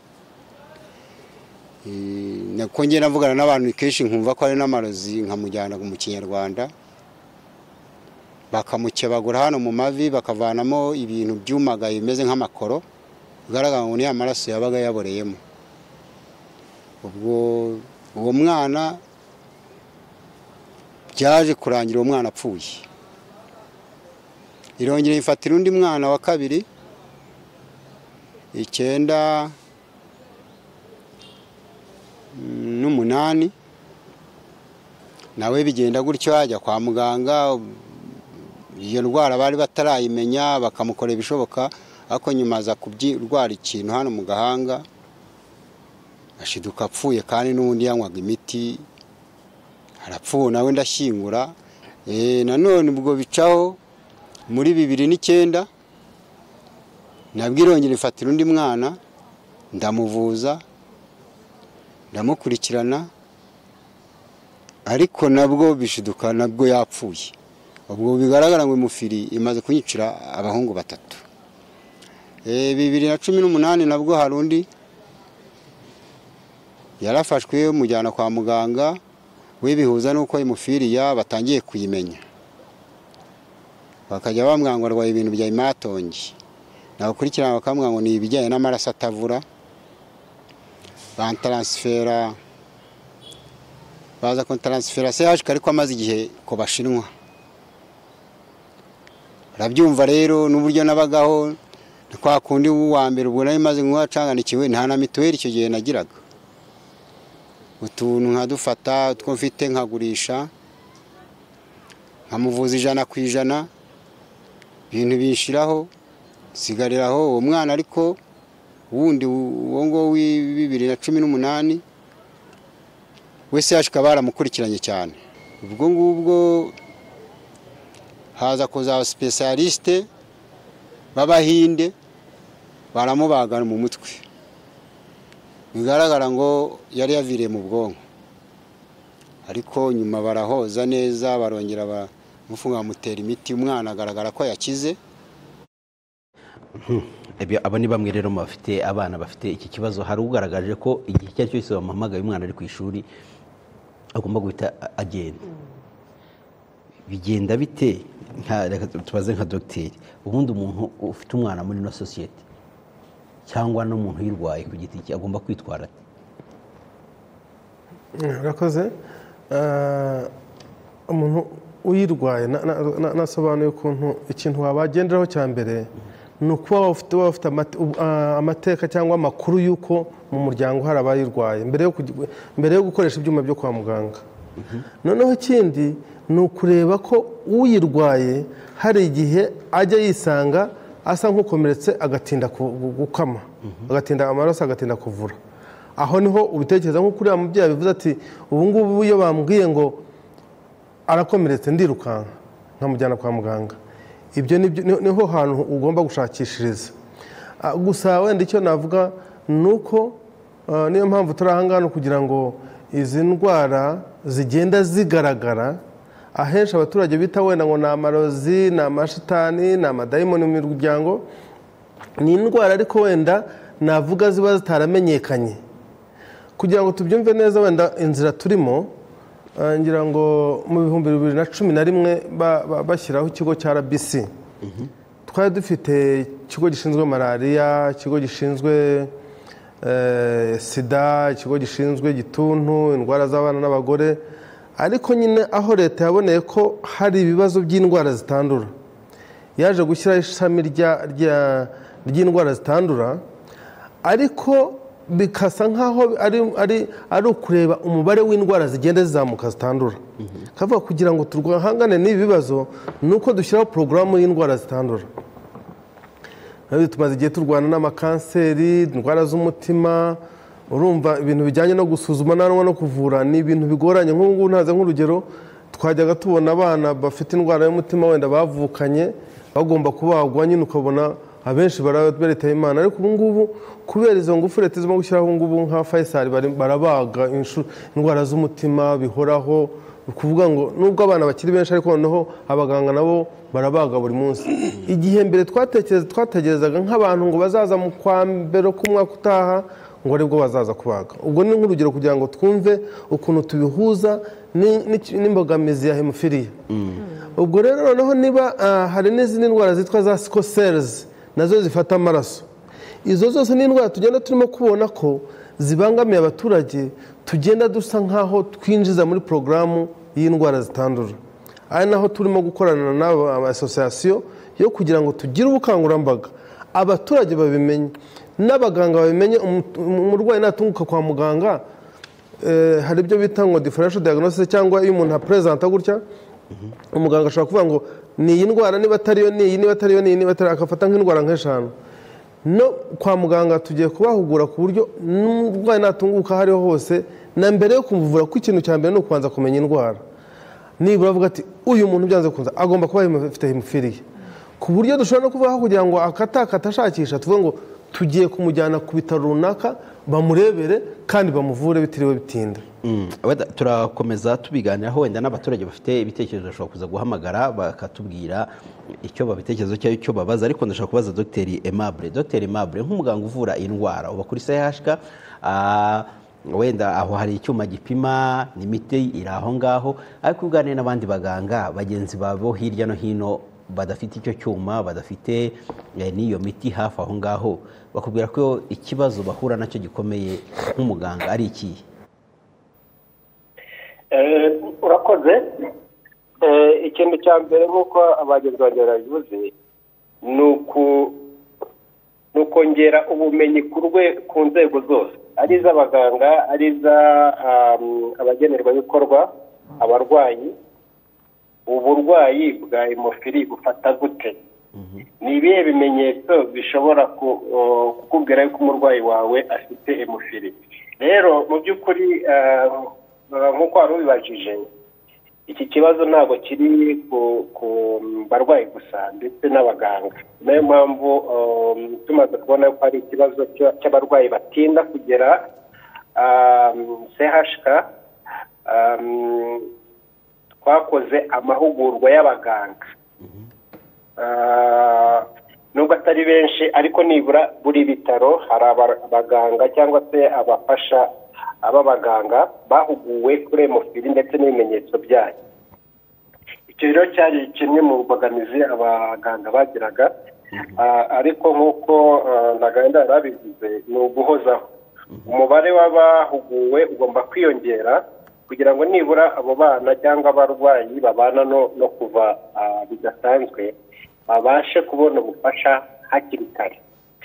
G: nako ngena mvugana n'abantu kenshi nkumva ko ari n'amarozi nkamujyana mu Kinyarwanda bakamukebagura hano mu mavi bakavanamo ibintu byumagaye bimeze nk'amakoro bigaragara ngo ni amaraso yabaga yaboreyemo ubwo uwo mwana byaje kurangira uwo mwana apfuye irongera ifatira undi mwana wa kabiri icyenda n'umunani nawe bigenda gutyo ajya kwa muganga iyo ndwara bari batarayimenya bakamukorera ibishoboka ako nyuma aza kubyirwara ikintu hano mu gahanga ashiduka apfuye kandi n'undi yanywaga imiti arapfuye nawe ndashyingura eh nanone ubwo bicaho muri bibiri n'icyenda nabwirongera ifatira undi mwana ndamuvuza ndamukurikirana ariko nabwo bishiduka nabwo yapfuye ubwo bigaragara ngo imufiri imaze kunyicira abahungu batatu eh bibiri na cumi n'umunani nabwo harundi yarafashwe mujyana kwa muganga webihuza nuko imufiriya batangiye kuyimenya bakajya bamwangwa rwa ibintu bya imatongi nabakurikirana bakamwango ni ibijyanye n'amaraso atavura bantransfera baza kontransfera se yaje ariko amaze igihe ko bashinwa rabyumva rero n'uburyo nabagaho kwa kundi wa mbere ubwo nari maze nkuwa canganikiwe nta na mituweli icyo gihe nagiraga utuntu nkadufata utwo mfite nkagurisha nkamuvuza ijana ku ijana ibintu binshiraho sigariraho uwo mwana ariko wundi uwo ngo wi bibiri na cumi n'umunani wese yashika baramukurikiranye cyane ubwo ngubwo haza kuza specialiste babahinde baramubagana mu mutwe bigaragara ngo yari yaviriye mu bwonko ariko nyuma barahoza neza barongera bamufunga bamutera imiti umwana agaragara ko yakize.
A: Abo ni bamwe rero bafite abana bafite iki kibazo. Hari ugaragaje ko igihe cyari cyose bamuhamagaye umwana ari ku ishuri agomba guhita agenda. Bigenda bite? Tubaze nka dogiteri, ubundi umuntu ufite umwana muri no society cyangwa n'umuntu yirwaye ku giti cye agomba kwitwara ate?
B: Urakoze. Umuntu uyirwaye nasobanuye ukuntu ikintu wabagenderaho cya mbere ni ukuba bafite bafite amateka cyangwa amakuru y'uko mu muryango hari abayirwaye mbere yo mbere yo gukoresha ibyuma byo kwa muganga. Noneho ikindi ni ukureba ko uyirwaye hari igihe ajya yisanga asa nk'ukomeretse agatinda gukama, agatinda amaraso, agatinda kuvura. Aho niho ubitekereza nko kuri amubyeyi bivuze ati ubu ngubu iyo bambwiye ngo arakomeretse ndirukanka nkamujyana kwa muganga. Ibyo niho hantu ugomba gushakishiriza. Gusa wenda icyo navuga nuko niyo mpamvu turi aha ngaha kugira ngo izi ndwara zigenda zigaragara ahenshi abaturage bita wenda ngo ni amarozi, ni amashitani, ni amadayimoni mu miryango, ni indwara ariko wenda navuga ziba zitaramenyekanye. Kugira ngo tubyumve neza wenda inzira turimo, ngira ngo mu bihumbi bibiri na cumi na rimwe bashyiraho ikigo cya R B C. Twari dufite ikigo gishinzwe malariya, ikigo gishinzwe sida, ikigo gishinzwe igituntu, indwara z'abana n'abagore. Ariko nyine aho leta yaboneye ko hari ibibazo by'indwara zitandura, yaje gushyiraho ishami ry'indwara zitandura, ariko bikasa nkaho ari ukureba umubare w'indwara zigenda zizamuka zitandura. Kavuga kugira ngo turwahangane n'ibi bibazo ni uko dushyiraho porogaramu y'indwara zitandura. Tumaze igihe turwana n'amakanseri, indwara z'umutima. Urumva ibintu bijyanye no gusuzuma no kuvura ni ibintu bigoranye. Nk'ubu ntaze nk'urugero, twajyaga tubona abana bafite indwara y'umutima wenda bavukanye bagomba kubagwa, nyine ukabona abenshi barabereteye Imana. Ariko ubu ngubu kubera izo ngufu leta izimo gushyiraho ngubu nka Faisal barabaga indwara z'umutima bihoraho. Kuvuga ngo nubwo abana bakiri benshi ariko noneho abaganga nabo barabaga buri munsi. Igihe mbere twatekereza twategerezaga nk'abantu ngo bazaza mu kwa mbere k'umwaka utaha ngo aribwo bazaza kubaga. Ubwo ni nk'urugero kugira ngo twumve ukuntu tubihuza n'imbogamizi ya hemophilia. Ubwo rero noneho niba hari n'izindi ndwara zitwa za sickle cells nazo zifata amaraso. Izo zose ni indwara tugenda turimo kubona ko zibangamiye abaturage, tugenda dusa nkaho twinjiza muri porogaramu y'indwara zitandura. Ari naho turimo gukorana n'aba association yo kugira ngo tugire ubukangurambaga, abaturage babimenye, n'abaganga babimenye. Umurwayi natunguka kwa muganga, hari ibyo bita ngo differential diagnosis, cyangwa iyo umuntu apresenta gutya umuganga ashobora kuvuga ngo ni iyi ndwara, niba atariyo ni iyi, niba atariyo ni iyi, niba atariyo akafata nk'indwara nk'eshanu. No kwa muganga tugiye kubahugura ku buryo n'umurwayi natunguka hariho hose, na mbere yo kumuvura ko ikintu cya mbere ni ukubanza kumenya indwara. Nibura avuga ati uyu muntu byanze kunza agomba kuba afite hemophilia, ku buryo dushobora no kuvuga kugira ngo akatakata ashakisha tuvuge ngo tugiye kumujyana ku bitaro runaka bamurebere kandi bamuvure bitiriwe bitinda.
A: Turakomeza tubiganiraho, wenda n'abaturage bafite ibitekerezo bashobora kuza guhamagara bakatubwira icyo babitekerezo cyangwa icyo babaza. Ariko ndashaka kubaza Dr Aimable. Dr Aimable, nk'umuganga uvura indwara uba kuri C H K, wenda aho hari icyuma gipima n'imiti iri aho ngaho, ariko uganira n'abandi baganga bagenzi babo hirya no hino badafite icyo cyuma, badafite n'iyo miti hafi aho ngaho, bakubwira ko ikibazo bahura nacyo gikomeye nk'umuganga ari ikihe?
E: Urakoze. Ikintu cya mbere nk'uko abagenzi banjye babivuze ni ukongera ubumenyi ku nzego zose. ari iz'abaganga ari iza abagenerwabikorwa abarwayi. Uburwayi bwa hemofili bufata gute? Ni ibihe bimenyetso bishobora kukubwira yuko umurwayi wawe afite hemofili? Rero mu by'ukuri nk'uko wari ubibajije, iki kibazo ntabwo kiri ku barwayi gusa ndetse n'abaganga. Niyo mpamvu tumaze kubona ko ari ikibazo cy'abarwayi batinda kugera C H K, twakoze amahugurwa y'abaganga, nubwo atari benshi ariko nibura buri bitaro hari abaganga cyangwa se abafasha ab'abaganga bahuguwe kuri hemofili ndetse n'ibimenyetso byayo. Icyo rero cyari kimwe mu mbogamizi abaganga bagiraga, ariko nk'uko ntaganda yarabivuze ni uguhozaho. Umubare w'abahuguwe ugomba kwiyongera kugira ngo nibura abo bana cyangwa abarwayi babana no kuva bidasanzwe babashe kubona ubufasha hakiri kare.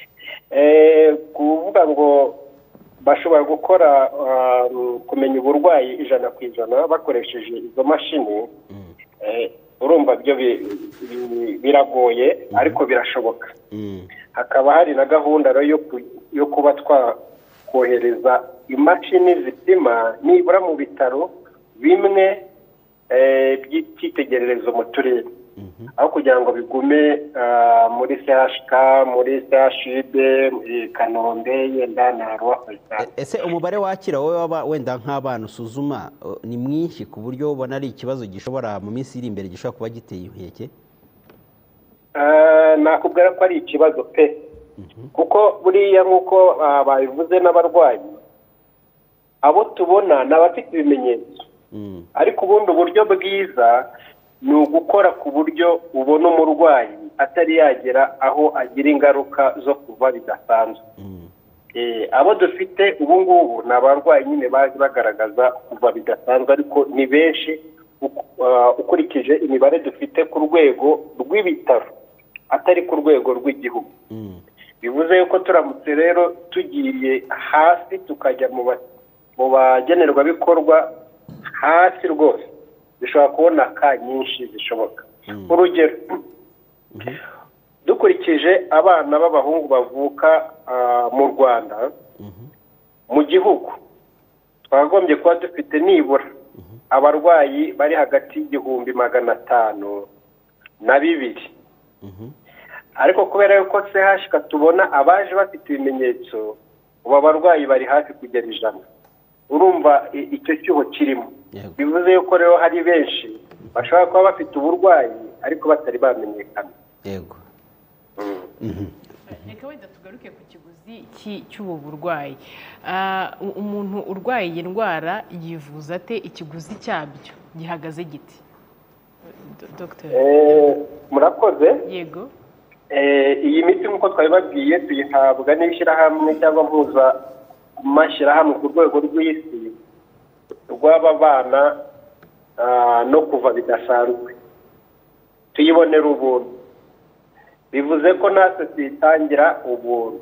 E: Kuvuga ngo bashobora gukora kumenya uburwayi ijana ku ijana bakoresheje izo mashini, urumva byo biragoye ariko birashoboka. Hakaba hari na gahunda yo kuba twakohereza imashini zipima nibura mu bitaro bimwe by'icyitegererezo mu turere, aho kugira ngo bigume muri C H K, muri C H U B, muri Kanombe, yenda na Rwafayisali.
A: Ese umubare wakira wowe waba wenda nk'abana usuzuma ni mwinshi ku buryo ubona ari ikibazo gishobora mu minsi iri imbere gishobora kuba giteye inkeke?
E: Nakubwira ko ari ikibazo pe, kuko buriya nk'uko babivuze n'abarwayi, abo tubona ni abafite ibimenyetso, ariko ubundi uburyo bwiza ni ugukora ku buryo ubona umurwayi atari yagera aho agira ingaruka zo kuva bidasanzwe. Abo dufite ubu ngubu ni abarwayi nyine baje bagaragaza kuva bidasanzwe, ariko ni benshi ukurikije imibare dufite ku rwego rw'ibitaro atari ku rwego rw'igihugu. Bivuze yuko turamutse rero tugiye hasi tukajya mu bagenerwabikorwa hasi rwose bishobora kubona ka nyinshi zishoboka. Urugero, dukurikije abana b'abahungu bavuka mu Rwanda, mu gihugu twagombye kuba dufite nibura abarwayi bari hagati y'igihumbi magana atanu na bibiri, ariko kubera yuko C H K tubona abaje bafite ibimenyetso, ubu abarwayi bari hafi kugera ijana. Urumva icyo cyuho kirimo. Bivuze yuko rero hari benshi bashobora kuba bafite uburwayi ariko batari bamenyekana.
A: Yego.
C: Reka wenda tugaruke ku kiguzi cy'ubu burwayi. Umuntu urwaye iyi ndwara yivuza ate? Ikiguzi cyabyo gihagaze giti? Doctor.
E: Murakoze.
C: Yego.
E: Iyi miti nk'uko twabibabwiye tuyihabwa n'ishyirahamwe cyangwa mpuza amashyirahamwe ku rwego rw'isi rw'aba bana no kuva bidasanzwe, tuyibonera ubuntu. Bivuze ko natwe tuyitangira ubuntu,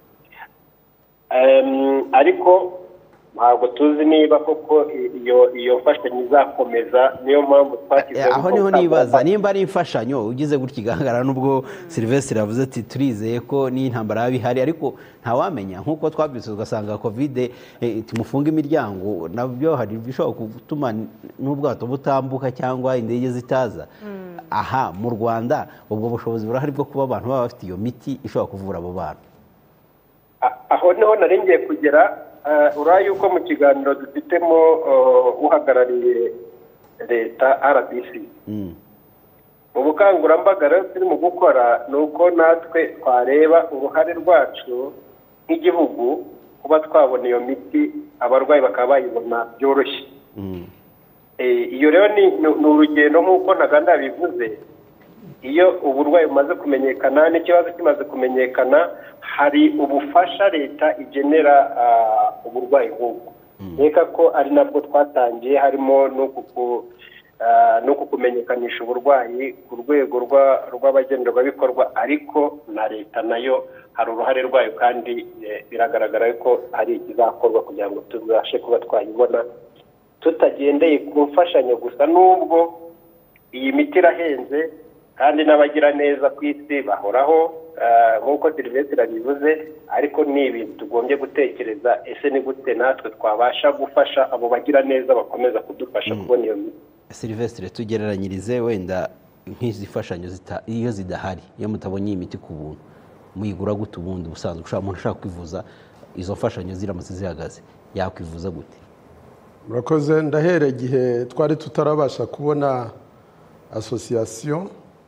E: ariko ntabwo tuzi niba koko iyo iyo mfashanyo izakomeza. Niyo mpamvu twashyize
A: aho niho nibaza nimba ari imfashanyo ugize gutya igaragara, nubwo Sylvestre yavuze ati turizeye ko n'intambara yaba ihari, ariko ntawamenya. Nk'uko twabyutse ugasanga covid tumufunga imiryango, nabyo hari bishobora gutuma n'ubwato butambuka cyangwa indege zitaza. Aha mu Rwanda ubwo bushobozi burahari bwo kuba abantu baba bafite iyo miti ishobora kuvura abo bantu?
E: Aho niho nari ngiye kugera. Uraye yuko mu kiganiro dufitemo uhagarariye leta R B C, mu bukangurambaga rero turimo gukora ni uko natwe twareba uruhare rwacu nk'igihugu kuba twabona iyo miti abarwayi bakaba bayibona byoroshye. Iyo rero ni urugendo nk'uko ntaganda bivuze. Iyo uburwayi bumaze kumenyekana n'ikibazo kimaze kumenyekana, hari ubufasha leta igenera uburwayi nk'ubwo. Reka ko ari nabwo twatangiye, harimo no no kumenyekanisha uburwayi ku rwego rw'abagenerwabikorwa, ariko na leta nayo hari uruhare rwayo kandi biragaragara ko hari ikizakorwa kugira ngo tubashe kuba twayibona tutagendeye ku mfashanyo gusa, nubwo iyi miti irahenze kandi n'abagira neza ku isi bahoraho nk'uko Sylvestre yabivuze, ariko ni ibintu tugombye gutekereza, ese ni gute natwe twabasha gufasha abo bagira neza bakomeza kudufasha kubona iyo miti.
A: Sylvestre, tugereranyirize wenda nk'izi mfashanyo iyo zidahari, iyo mutabonye iyi miti ku buntu muyigura gute? Ubundi ubusanzwe ushaka umuntu ushaka kwivuza izo mfashanyo ziramutse zihagaze yakwivuza gute?
D: Murakoze. Ndahere igihe twari tutarabasha kubona association,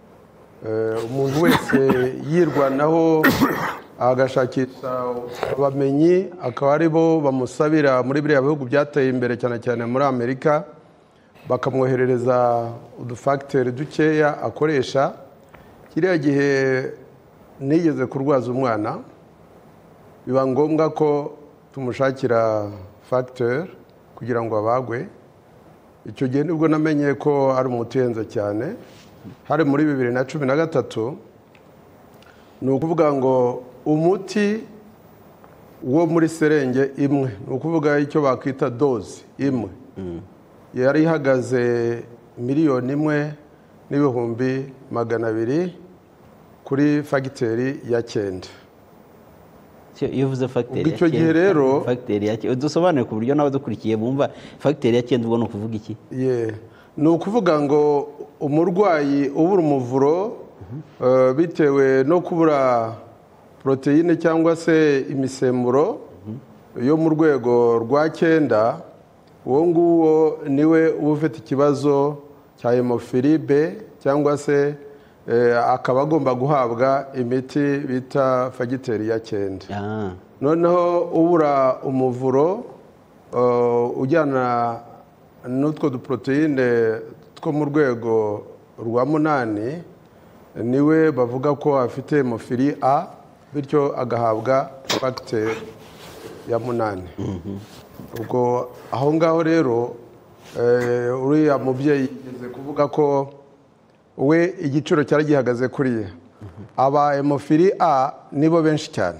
D: umuntu wese yirwanaho agashakisha abamenyi, akaba ari bo bamusabira muri biriya bihugu byateye imbere cyane cyane muri Amerika, bakamwoherereza udufagiteri dukeya akoresha. Kiriya gihe nigeze kurwaza umwana, biba ngombwa ko tumushakira fagiteri kugira ngo abagwe. Icyo gihe nibwo namenye ko ari umuti uhenze cyane, hari muri bibiri na cumi na gatatu. Ni ukuvuga ngo umuti wo muri serenge imwe, ni ukuvuga icyo bakwita doze imwe, yari ihagaze miliyoni imwe n'ibihumbi magana abiri kuri fagiteri ya cyenda.
A: Iyo uvuze fagiteri
D: icyo gihe rero
A: fagiteri ya cyenda dusobanure ku buryo n'abadukurikiye bumva fagiteri ya cyenda ubwo ni ukuvuga iki?
D: Ni ukuvuga ngo umurwayi ubura umuvuro bitewe no kubura poroteyine cyangwa se imisemburo yo mu rwego rwa cyenda, uwo nguwo niwe uba ufite ikibazo cya hemofilibe cyangwa se akaba agomba guhabwa imiti bita fagiteri ya cyenda. Noneho ubura umuvuro ujyana n'utwo duporoteyine two mu rwego rwa munani, niwe bavuga ko afite hemofili A, bityo agahabwa fagiteri ya munani. Ubwo aho ngaho rero uriya mubyeyi yigeze kuvuga ko we igiciro cyari gihagaze kuriya. Aba hemofili A nibo benshi cyane,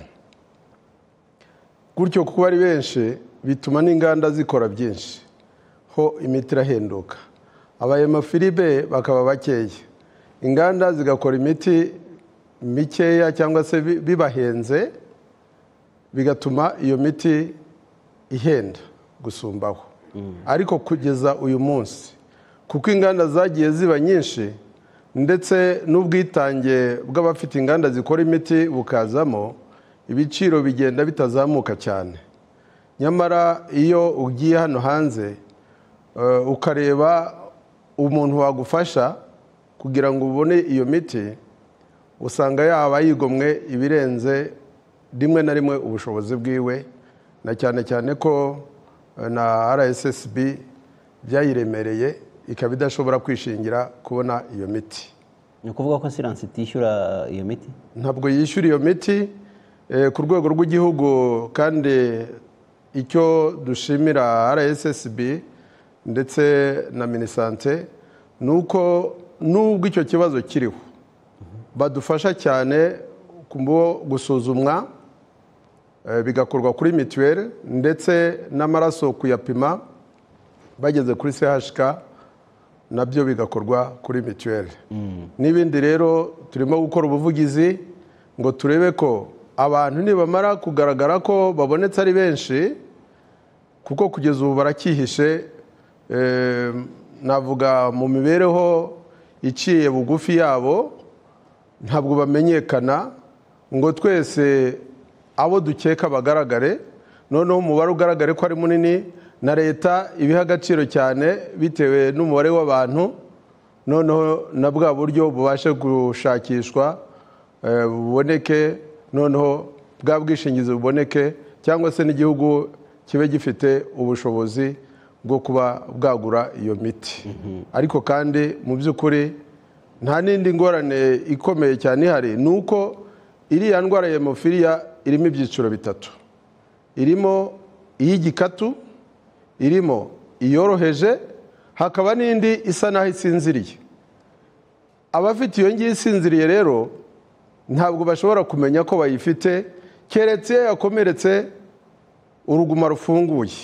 D: gutyo kuko ari benshi bituma n'inganda zikora byinshi, ho imiti irahenduka. Aba hemofili B bakaba bakeya, inganda zigakora imiti mikeya cyangwa se bibahenze, bigatuma iyo miti ihenda gusumbaho. Ariko kugeza uyu munsi, kuko inganda zagiye ziba nyinshi ndetse n'ubwitange bw'abafite inganda zikora imiti bukazamo, ibiciro bigenda bitazamuka cyane. Nyamara iyo ugiye hano hanze ukareba umuntu wagufasha kugira ngo ubone iyo miti, usanga yaba yigomwe ibirenze rimwe na rimwe ubushobozi bwiwe, na cyane cyane ko na R S S B byayiremereye ikaba idashobora kwishingira kubona iyo miti.
A: Ni ukuvuga ko siransi itishyura iyo miti?
D: Ntabwo yishyura iyo miti ku rwego rw'igihugu, kandi icyo dushimira R S S B ndetse na Minisante ni uko nubwo icyo kibazo kiriho, badufasha cyane gusuzumwa bigakorwa kuri mituweli, ndetse n'amaraso kuyapima bageze kuri C H K nabyo bigakorwa kuri mituweli. N'ibindi rero turimo gukora ubuvugizi ngo turebe ko abantu nibamara kugaragara ko babonetse ari benshi, kuko kugeza ubu barakihishe, navuga mu mibereho iciye bugufi yabo, ntabwo bamenyekana ngo twese abo dukeka bagaragare, noneho umubare ugaragare ko ari munini, na leta ibiha agaciro cyane bitewe n'umubare w'abantu, noneho na bwa buryo bubashe gushakishwa buboneke, noneho bwa bwishingizi buboneke, cyangwa se n'igihugu kibe gifite ubushobozi bwo kuba bwagura iyo miti. Ariko kandi mu by'ukuri nta n'indi ngorane ikomeye cyane ihari, ni uko iriya ndwara ya hemofiliya irimo ibyiciro bitatu. Irimo iy'igikatu, irimo iyoroheje, hakaba n'indi isa naho isinziriye. Abafite iyo ngiyi isinziriye rero ntabwo bashobora kumenya ko bayifite keretse yakomeretse uruguma rufunguye,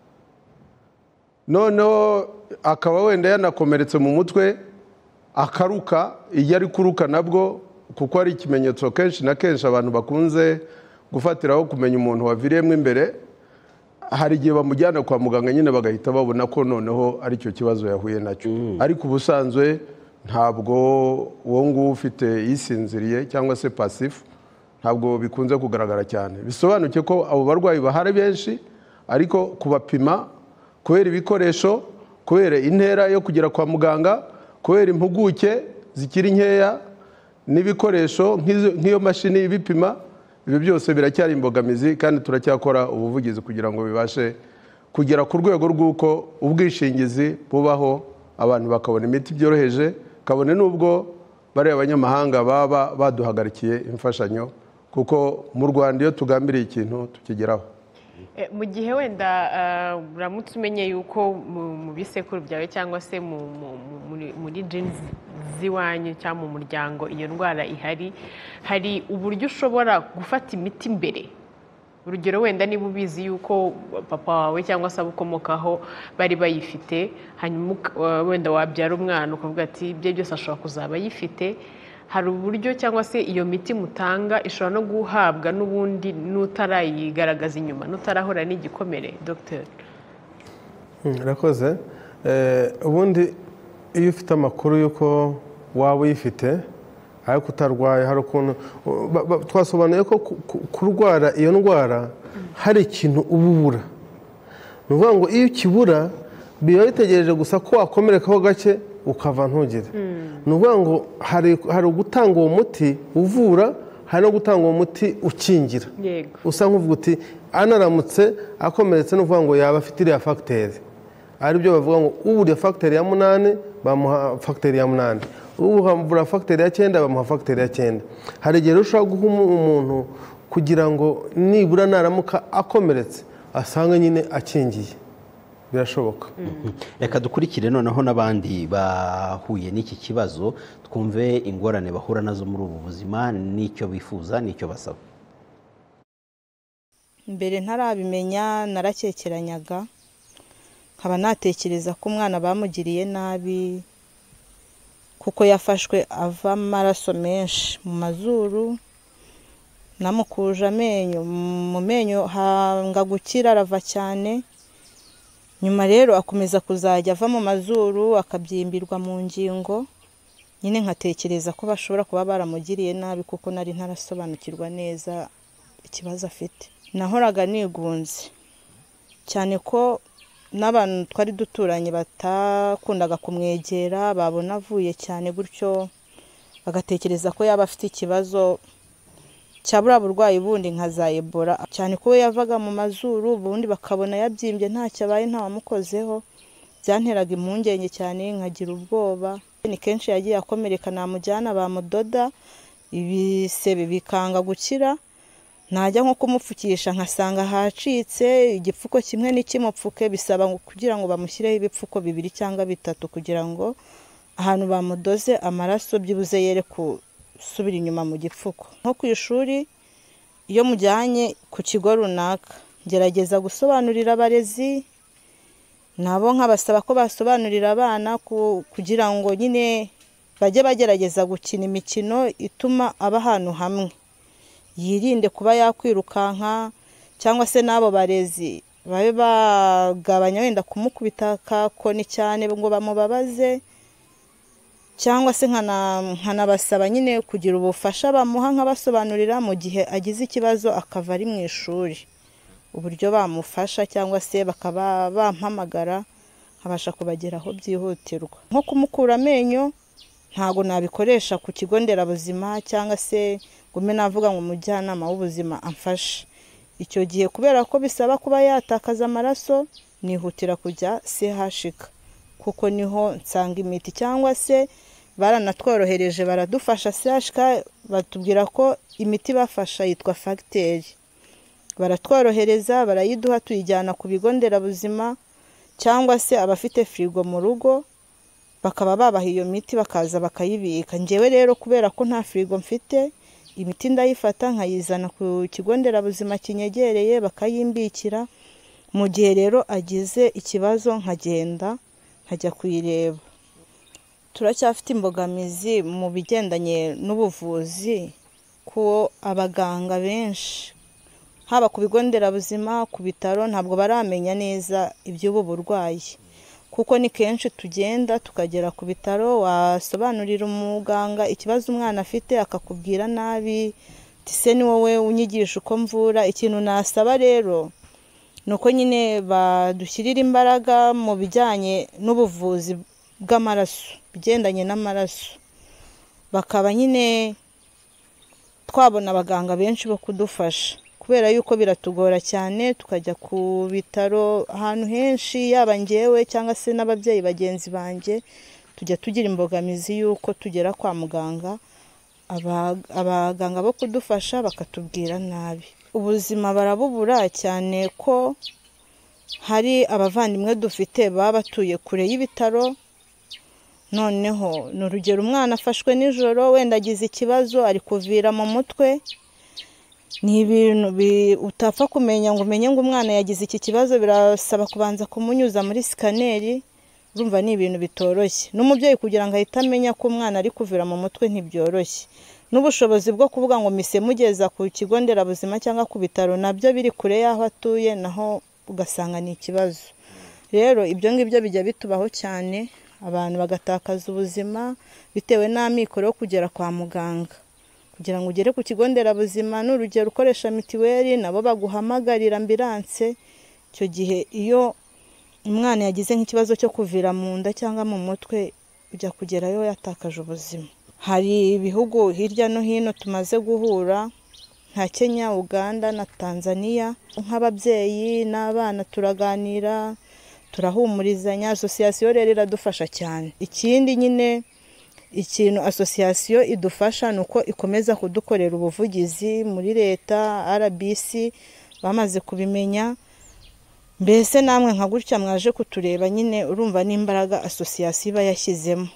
D: noneho akaba wenda yanakomeretse mu mutwe akaruka. iyo ari kuruka nabwo kuko ari ikimenyetso kenshi na kenshi abantu bakunze gufatiraho kumenya umuntu waviriyemo imbere, hari igihe bamujyana kwa muganga nyine bagahita babona ko noneho ari cyo kibazo yahuye nacyo. ariko ubusanzwe ntabwo uwo nguwo ufite yisinziriye cyangwa se pasifu ntabwo bikunze kugaragara cyane. bisobanuke ko abo barwayi bahari benshi, ariko kubapima kubera ibikoresho, kubera intera yo kugera kwa muganga, kubera impuguke zikiri nkeya n'ibikoresho nk'iyo mashini ibipima, ibi byose biracyari imbogamizi kandi turacyakora ubuvugizi kugira ngo bibashe kugera ku rwego rw'uko ubwishingizi bubaho, abantu bakabona imiti byoroheje, kabone n'ubwo bari abanyamahanga baba baduhagarikiye imfashanyo, kuko mu Rwanda iyo tugambiriye ikintu tukigeraho.
C: mu gihe wenda uramutse umenye yuko mu bisekuru byawe cyangwa se muri jini z'iwanyu cyangwa mu muryango iyo ndwara ihari, hari uburyo ushobora gufata imiti mbere? urugero wenda niba ubizi yuko papa wawe cyangwa se abukomokaho bari bayifite, hanyuma wenda wabyara umwana ukavuga ati ibyo byose ashobora kuzaba ayifite, hari uburyo cyangwa se iyo miti mutanga ishobora no guhabwa n'ubundi n'utarayigaragaza inyuma, n'utarahura n'igikomere? Dogiteri
B: urakoze. ubundi iyo ufite amakuru y'uko waba uyifite ariko utarwaye, hari ukuntu twasobanuye ko kurwara iyo ndwara hari ikintu uba ubura. ni ukuvuga ngo iyo ukibura biba bitegereje gusa ko wakomerekaho gake ukava ntugire. ni ukuvuga ngo hari ugutanga uwo muti uvura, hari no gutanga uwo muti ukingira. usa nk'uvuga uti anaramutse akomeretse, ni ukuvuga ngo yaba afite iriya fagiteri, aribyo bavuga ngo ubura fagiteri ya munani bamuha fagiteri ya munani, ubura fagiteri ya cyenda bamuha fagiteri ya cyenda. hari igihe ushobora guha umuntu kugira ngo nibura naramuka akomeretse asange nyine akingiye, birashoboka.
A: reka dukurikire noneho n'abandi bahuye n'iki kibazo, twumve ingorane bahura nazo muri ubu buzima, n'icyo bifuza n'icyo basaba.
H: mbere ntarabimenya narakekeranyaga, nkaba natekereza ko umwana bamugiriye nabi kuko yafashwe ava amaraso menshi mu mazuru, namukuje amenyo, mu menyo hanga gukira arava cyane. nyuma rero akomeza kuzajya ava mu mazuru akabyimbirwa mu ngingo, nyine nkatekereza ko bashobora kuba baramugiriye nabi kuko nari ntarasobanukirwa neza ikibazo afite. nahoraga nigunze cyane ko n'abantu twari duturanye batakundaga kumwegera, babona avuye cyane gutyo bagatekereza ko yaba afite ikibazo cya buriya burwayi bundi nka za Ebola, cyane ko we yavaga mu mazuru ubundi bakabona yabyimbye ntacyo abaye ntawamukozeho. byanteraga impungenge cyane, nkagira ubwoba. ni kenshi yagiye akomereka, namujyana bamudoda ibisebe bikanga gukira, najya nko kumupfukisha nkasanga hacitse igipfuko kimwe n'ikimupfuke, bisaba kugira ngo bamushyireho ibipfuko bibiri cyangwa bitatu kugira ngo ahantu bamudoze amaraso byibuze yere gusubira inyuma mu gipfuko. nko ku ishuri iyo mujyanye ku kigo runaka, gerageza gusobanurira abarezi nabo, nkabasaba ko basobanurira abana kugira ngo nyine bajye bagerageza gukina imikino ituma aba ahantu hamwe, yirinde kuba yakwirukanka, cyangwa se n'abo barezi babe bagabanya wenda kumukubita kakoni cyane ngo bamubabaze, cyangwa se nkanabasaba nyine kugira ubufasha bamuha, nkabasobanurira mu gihe agize ikibazo akava ari mu ishuri, uburyo bamufasha, cyangwa se bakaba bampamagara nkabasha kubageraho byihutirwa. nko kumukura amenyo ntabwo nabikoresha ku kigo nderabuzima cyangwa se gume navuga ngo umujyanama w'ubuzima amfashe. icyo gihe kubera ko bisaba kuba yatakaza amaraso, nihutira kujya C H K kuko niho nsanga imiti, cyangwa se baranatworohereje baradufasha. C H K batubwira ko imiti bafasha yitwa fagiteri, baratworohereza barayiduha, tuyijyana ku bigo nderabuzima cyangwa se abafite firigo mu rugo bakaba babaha iyo miti bakaza bakayibika. Njyewe rero kubera ko nta firigo mfite, imiti ndayifata nkayizana ku kigo nderabuzima kinyegereye bakayimbikira. Mu gihe rero agize ikibazo nkagenda nkajya kuyireba. Turacyafite imbogamizi mu bigendanye n'ubuvuzi, ko abaganga benshi haba ku bigo nderabuzima, ku bitaro, ntabwo baramenya neza iby'ubu burwayi, kuko ni kenshi tugenda tukagera ku bitaro, wasobanurira umuganga ikibazo umwana afite akakubwira nabi, ese ni wowe unyigisha uko mvura. Ikintu nasaba rero nuko nyine badushyirira imbaraga mu bijyanye n'ubuvuzi bw'amaraso, bigendanye n'amaraso, bakaba nyine twabona abaganga benshi bo kudufasha, kubera yuko biratugora cyane. Tukajya ku bitaro ahantu henshi, yaba njyewe cyangwa se n'ababyeyi bagenzi banjye, tujya tugira imbogamizi yuko tugera kwa muganga abaganga bo kudufasha bakatubwira nabi. Ubuzima barabubura cyane ko hari abavandimwe dufite baba batuye kure y'ibitaro. Noneho ni urugero, umwana afashwe nijoro, wenda agize ikibazo ari kuvira mu mutwe. Ni ibintu utapfa kumenya ngo umenye ngo umwana yagize iki kibazo, birasaba kubanza kumunyuza muri sikaneri. Urumva ni ibintu bitoroshye. N'umubyeyi kugira ngo ahite amenya ko umwana ari kuvira mu mutwe ntibyoroshye. N'ubushobozi bwo kuvuga ngo mise mugeza ku kigo nderabuzima cyangwa ku bitaro nabyo biri kure y'aho atuye, naho ugasanga ni ikibazo. Rero ibyo ngibyo bijya bitubaho cyane, abantu bagatakaza ubuzima bitewe n'amikoro yo kugera kwa muganga. Kugira ngo ugere ku kigo nderabuzima, n'urugero ukoresha mitiweli, nabo baguhamagarira ambilanse. Icyo gihe iyo umwana yagize nk'ikibazo cyo kuvira mu nda cyangwa mu mutwe, ujya kugerayo yatakaje ubuzima. Hari ibihugu hirya no hino tumaze guhura, nka Kenya, Uganda na Tanzania. Nk'ababyeyi n'abana turaganira, turahumurizanya. Asosiyasiyo rero iradufasha cyane. Ikindi nyine ikintu asosiyasiyo idufasha ni uko ikomeza kudukorera ubuvugizi muri leta, R B C bamaze kubimenya. Mbese namwe nka gutya mwaje kutureba, nyine urumva n'imbaraga asosiyasiyo iba yashyizemo.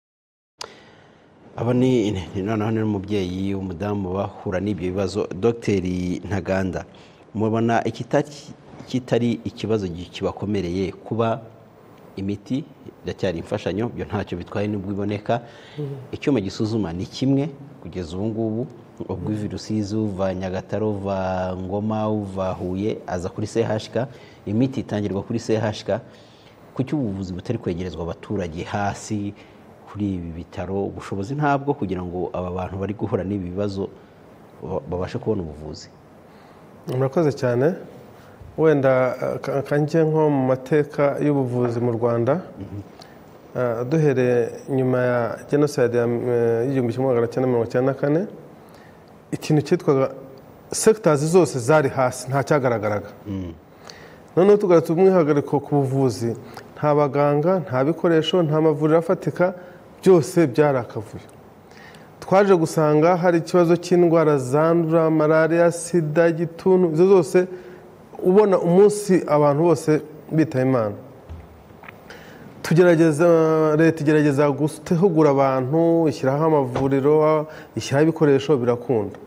A: Aba ni noneho n'umubyeyi w'umudamu bahura n'ibyo bibazo. Dogiteri Ntaganda, mubona kitari ikibazo kibakomereye kuba imiti iracyari imfashanyo, byo ntacyo bitwaye nubwo iboneka. Icyuma gisuzuma ni kimwe kugeza ubu ngubu, ubwo virusi izuva Nyagatare, uva Ngoma, uva Huye aza kuri C H K, imiti itangirwa kuri C H K. Kuki ubuvuzi butari kwegerezwa abaturage hasi kuri ibi bitaro? Ubushobozi ntabwo kugira ngo aba bantu bari guhura n'ibi bibazo babashe kubona ubuvuzi.
B: Murakoze cyane. Wenda kanjye nko mu mateka y'ubuvuzi mu Rwanda, duhereye nyuma ya genocide y'igihumbi kimwe magana cyenda mirongo icyenda na kane, ikintu cyitwaga sectors zose zari hasi, nta cyagaragaraga. Noneho tugarutse umwihariko ku buvuzi, nta baganga, nta bikoresho, nta mavuriro afatika, byose byarakavuye. Twaje gusanga hari ikibazo cy'indwara zandura, malaria, sida, gituntu, izo zose ubona umunsi abantu bose bitaye Imana. Tugerageza, leta igerageza gutegura abantu, ishyiraho amavuriro, ishyiraho ibikoresho, birakunda.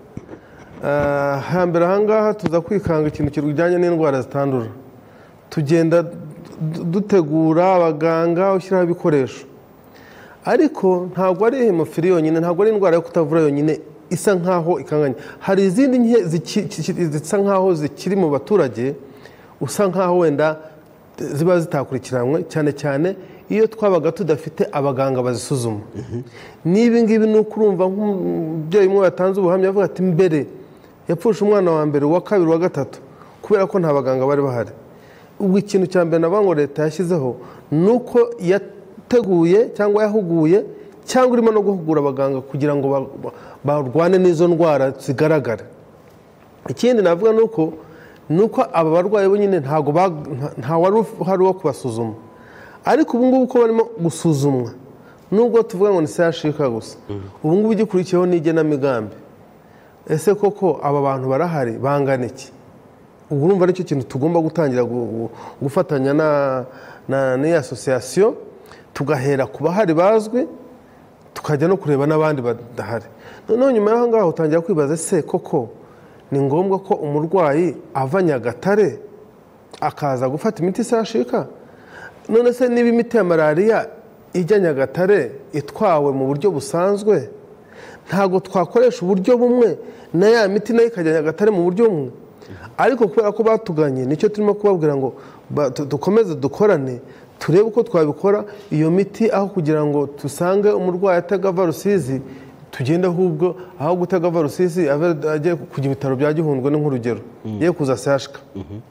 B: Hambere ahangaha tuza kwikanga ikintu kijyanye n'indwara zitandura. Tugenda dutegura abaganga, ushyiraho ibikoresho. Ariko ntabwo ari hemofili yonyine, ntabwo ari indwara yo kutavura yonyine isa nkaho ikanganye. Hari izindi nke zisa nkaho zikiri mu baturage, usa nkaho wenda ziba zitakurikiranwe, cyane cyane iyo twabaga tudafite abaganga bazisuzuma. N'ibi ngibi ni ukurumva nk'umubyeyi umwe yatanze ubuhamya avuga ati mbere yapfusha umwana wa mbere, uwa kabiri, uwa gatatu, kubera ko nta baganga bari bahari. Ubwo ikintu cya mbere navuga ngo leta yashyizeho ni uko yateguye cyangwa yahuguye cyangwa irimo no guhugura abaganga kugira ngo barwane n'izo ndwara zigaragara. Ikindi navuga ni uko ni uko aba barwayi bo nyine ntabwo nta wari uhari wo kubasuzuma, ariko ubu ngubu uko barimo gusuzumwa, nubwo tuvuga ngo ni C H K gusa, ubu ngubu igikurikiyeho n'igenamigambi. Ese koko aba bantu barahari bangana iki? ubu urumva nicyo kintu tugomba gutangira gufatanya n'iyi asosiyasiyo, tugahera ku bahari bazwi tukajya no kureba n'abandi badahari. noneho nyuma y'aho ngaho utangira kwibaza se koko ni ngombwa ko umurwayi ava Nyagatare akaza gufata imiti isashika? none se niba imiti ya malariya ijya Nyagatare itwawe mu buryo busanzwe, ntabwo twakoresha uburyo bumwe na ya miti nayo ikajya Nyagatare mu buryo bumwe? ariko kubera ko batuganye nicyo turimo kubabwira ngo dukomeze dukorane turebe uko twabikora. iyo miti aho kugira ngo dusange umurwayi atega Rusizi, tugende ahubwo aho gutega Rusizi ajye ku bitaro bya Gihundwe nk'urugero, ye kuza sashika.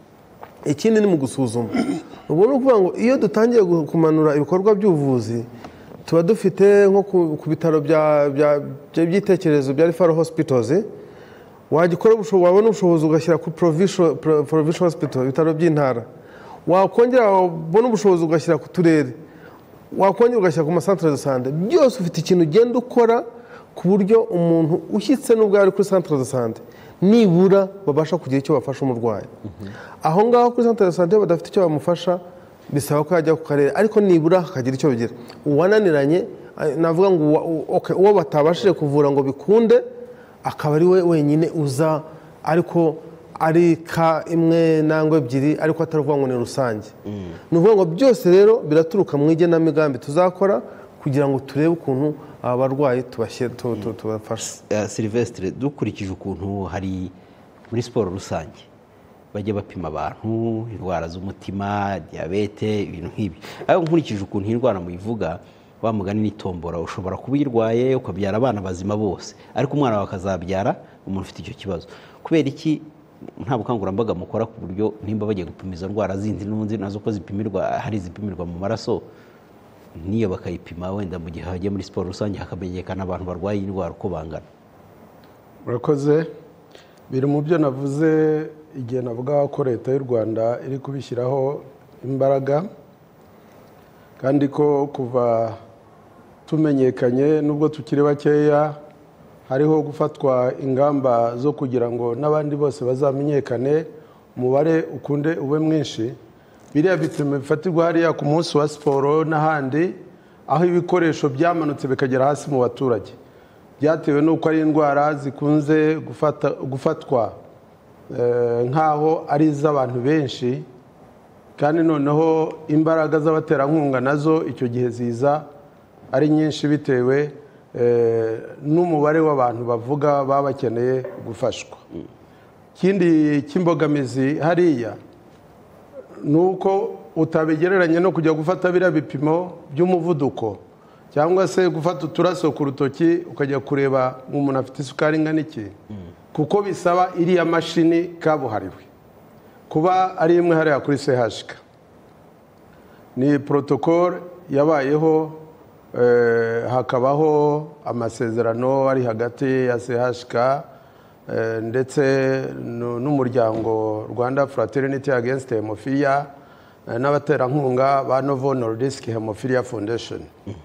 B: ikindi ni mu gusuzuma. ubu ni ukuvuga ngo iyo dutangiye kumanura ibikorwa by'ubuvuzi, tuba dufite nko ku bitaro by'ibitekerezo bya Referral Hospitals, wagikora wabona ubushobozi ugashyira ku Provincial Hospital, ibitaro by'intara, wakongera wabona ubushobozi ugashyira ku turere, wakongera ugashyira ku masantere de sante. byose ufite ikintu ugenda ukora ku buryo umuntu ushyitse n'ubwo ari kuri santere de sante nibura babasha kugira icyo bafasha umurwayi. aho ngaho kuri santere de sante iyo badafite icyo bamufasha bisaba ko yajya ku karere, ariko nibura hakagira icyo bigira. uwananiranye navuga ngo uwo batabashije kuvura ngo bikunde, akaba ari we wenyine uza, ariko ari ka imwe nangwa ebyiri, ariko ataravuga ngo ni rusange. ni ukuvuga ngo byose rero biraturuka mu igenamigambi tuzakora kugira ngo turebe ukuntu aba barwayi tubafasha.
A: Sylvestre, dukurikije ukuntu hari muri siporo rusange bajya bapima abantu indwara z'umutima, diyabete, ibintu nk'ibi, ariko nkurikije ukuntu indwara muyivuga, wa mugani n'itombora, ushobora kuba uyirwaye ukabyara abana bazima bose, ariko umwana wawe akazabyara umuntu ufite icyo kibazo. kubera iki nta bukangurambaga mukora ku buryo nimba bagiye gupima izo ndwara zindi n'ubundi nazo ko zipimirwa, hari izipimirwa mu maraso, niyo bakayipima wenda mu gihe hagiye muri siporo rusange hakamenyekana abantu barwaye indwara uko bangana?
D: Murakoze. biri mu byo navuze igihe navuga ko leta y'u Rwanda iri kubishyiraho imbaraga, kandi ko kuva tumenyekanye nubwo tukiri bakeya hariho gufatwa ingamba zo kugira ngo n'abandi bose bazamenyekane, umubare ukunde ube mwinshi. biriya bipimo bifatirwa hariya ku munsi wa siporo n'ahandi, aho ibikoresho byamanutse bikagera hasi mu baturage, byatewe n'uko ari indwara zikunze gufatwa nk'aho ari iz'abantu benshi, kandi noneho imbaraga z'abaterankunga nazo icyo gihe ziza ari nyinshi bitewe n'umubare w'abantu bavuga baba bakeneye gufashwa. ikindi cy'imbogamizi hariya ni uko utabigereranya no kujya gufata biriya bipimo by'umuvuduko cyangwa se gufata uturaso ku rutoki ukajya kureba nk'umuntu afite isukari ingana iki, kuko bisaba iriya mashini kabuhariwe. kuba ari imwe hariya kuri C H K ni protocole yabayeho, hakabaho amasezerano ari hagati ya C H K ndetse n'umuryango Rwanda Fraternity Against Hemophilia n'abaterankunga ba Novo Nordisk Hemophilia Foundation.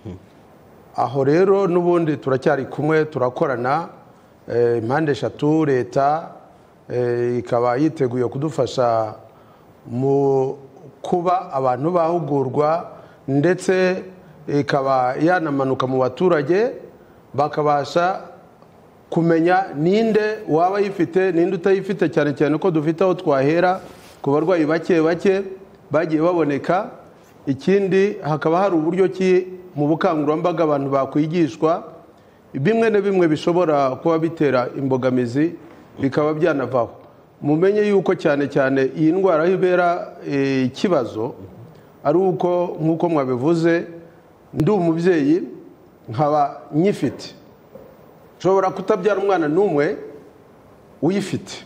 D: aho rero n'ubundi turacyari kumwe, turakorana impande eshatu. leta ikaba yiteguye kudufasha mu kuba abantu bahugurwa, ndetse ikaba yanamanuka mu baturage bakabasha kumenya ninde waba yifite ninde utayifite, cyane cyane ko dufite aho twahera ku barwayi bake bake bagiye baboneka. ikindi hakaba hari uburyo ki mu bukangurambaga abantu bakwigishwa bimwe na bimwe bishobora kuba bitera imbogamizi bikaba byanavaho. mumenye yuko cyane cyane iyi ndwara ibera ikibazo ari uko nk'uko mwabivuze, ndi umubyeyi nkaba nyifite, nshobora kutabyara umwana n'umwe uyifite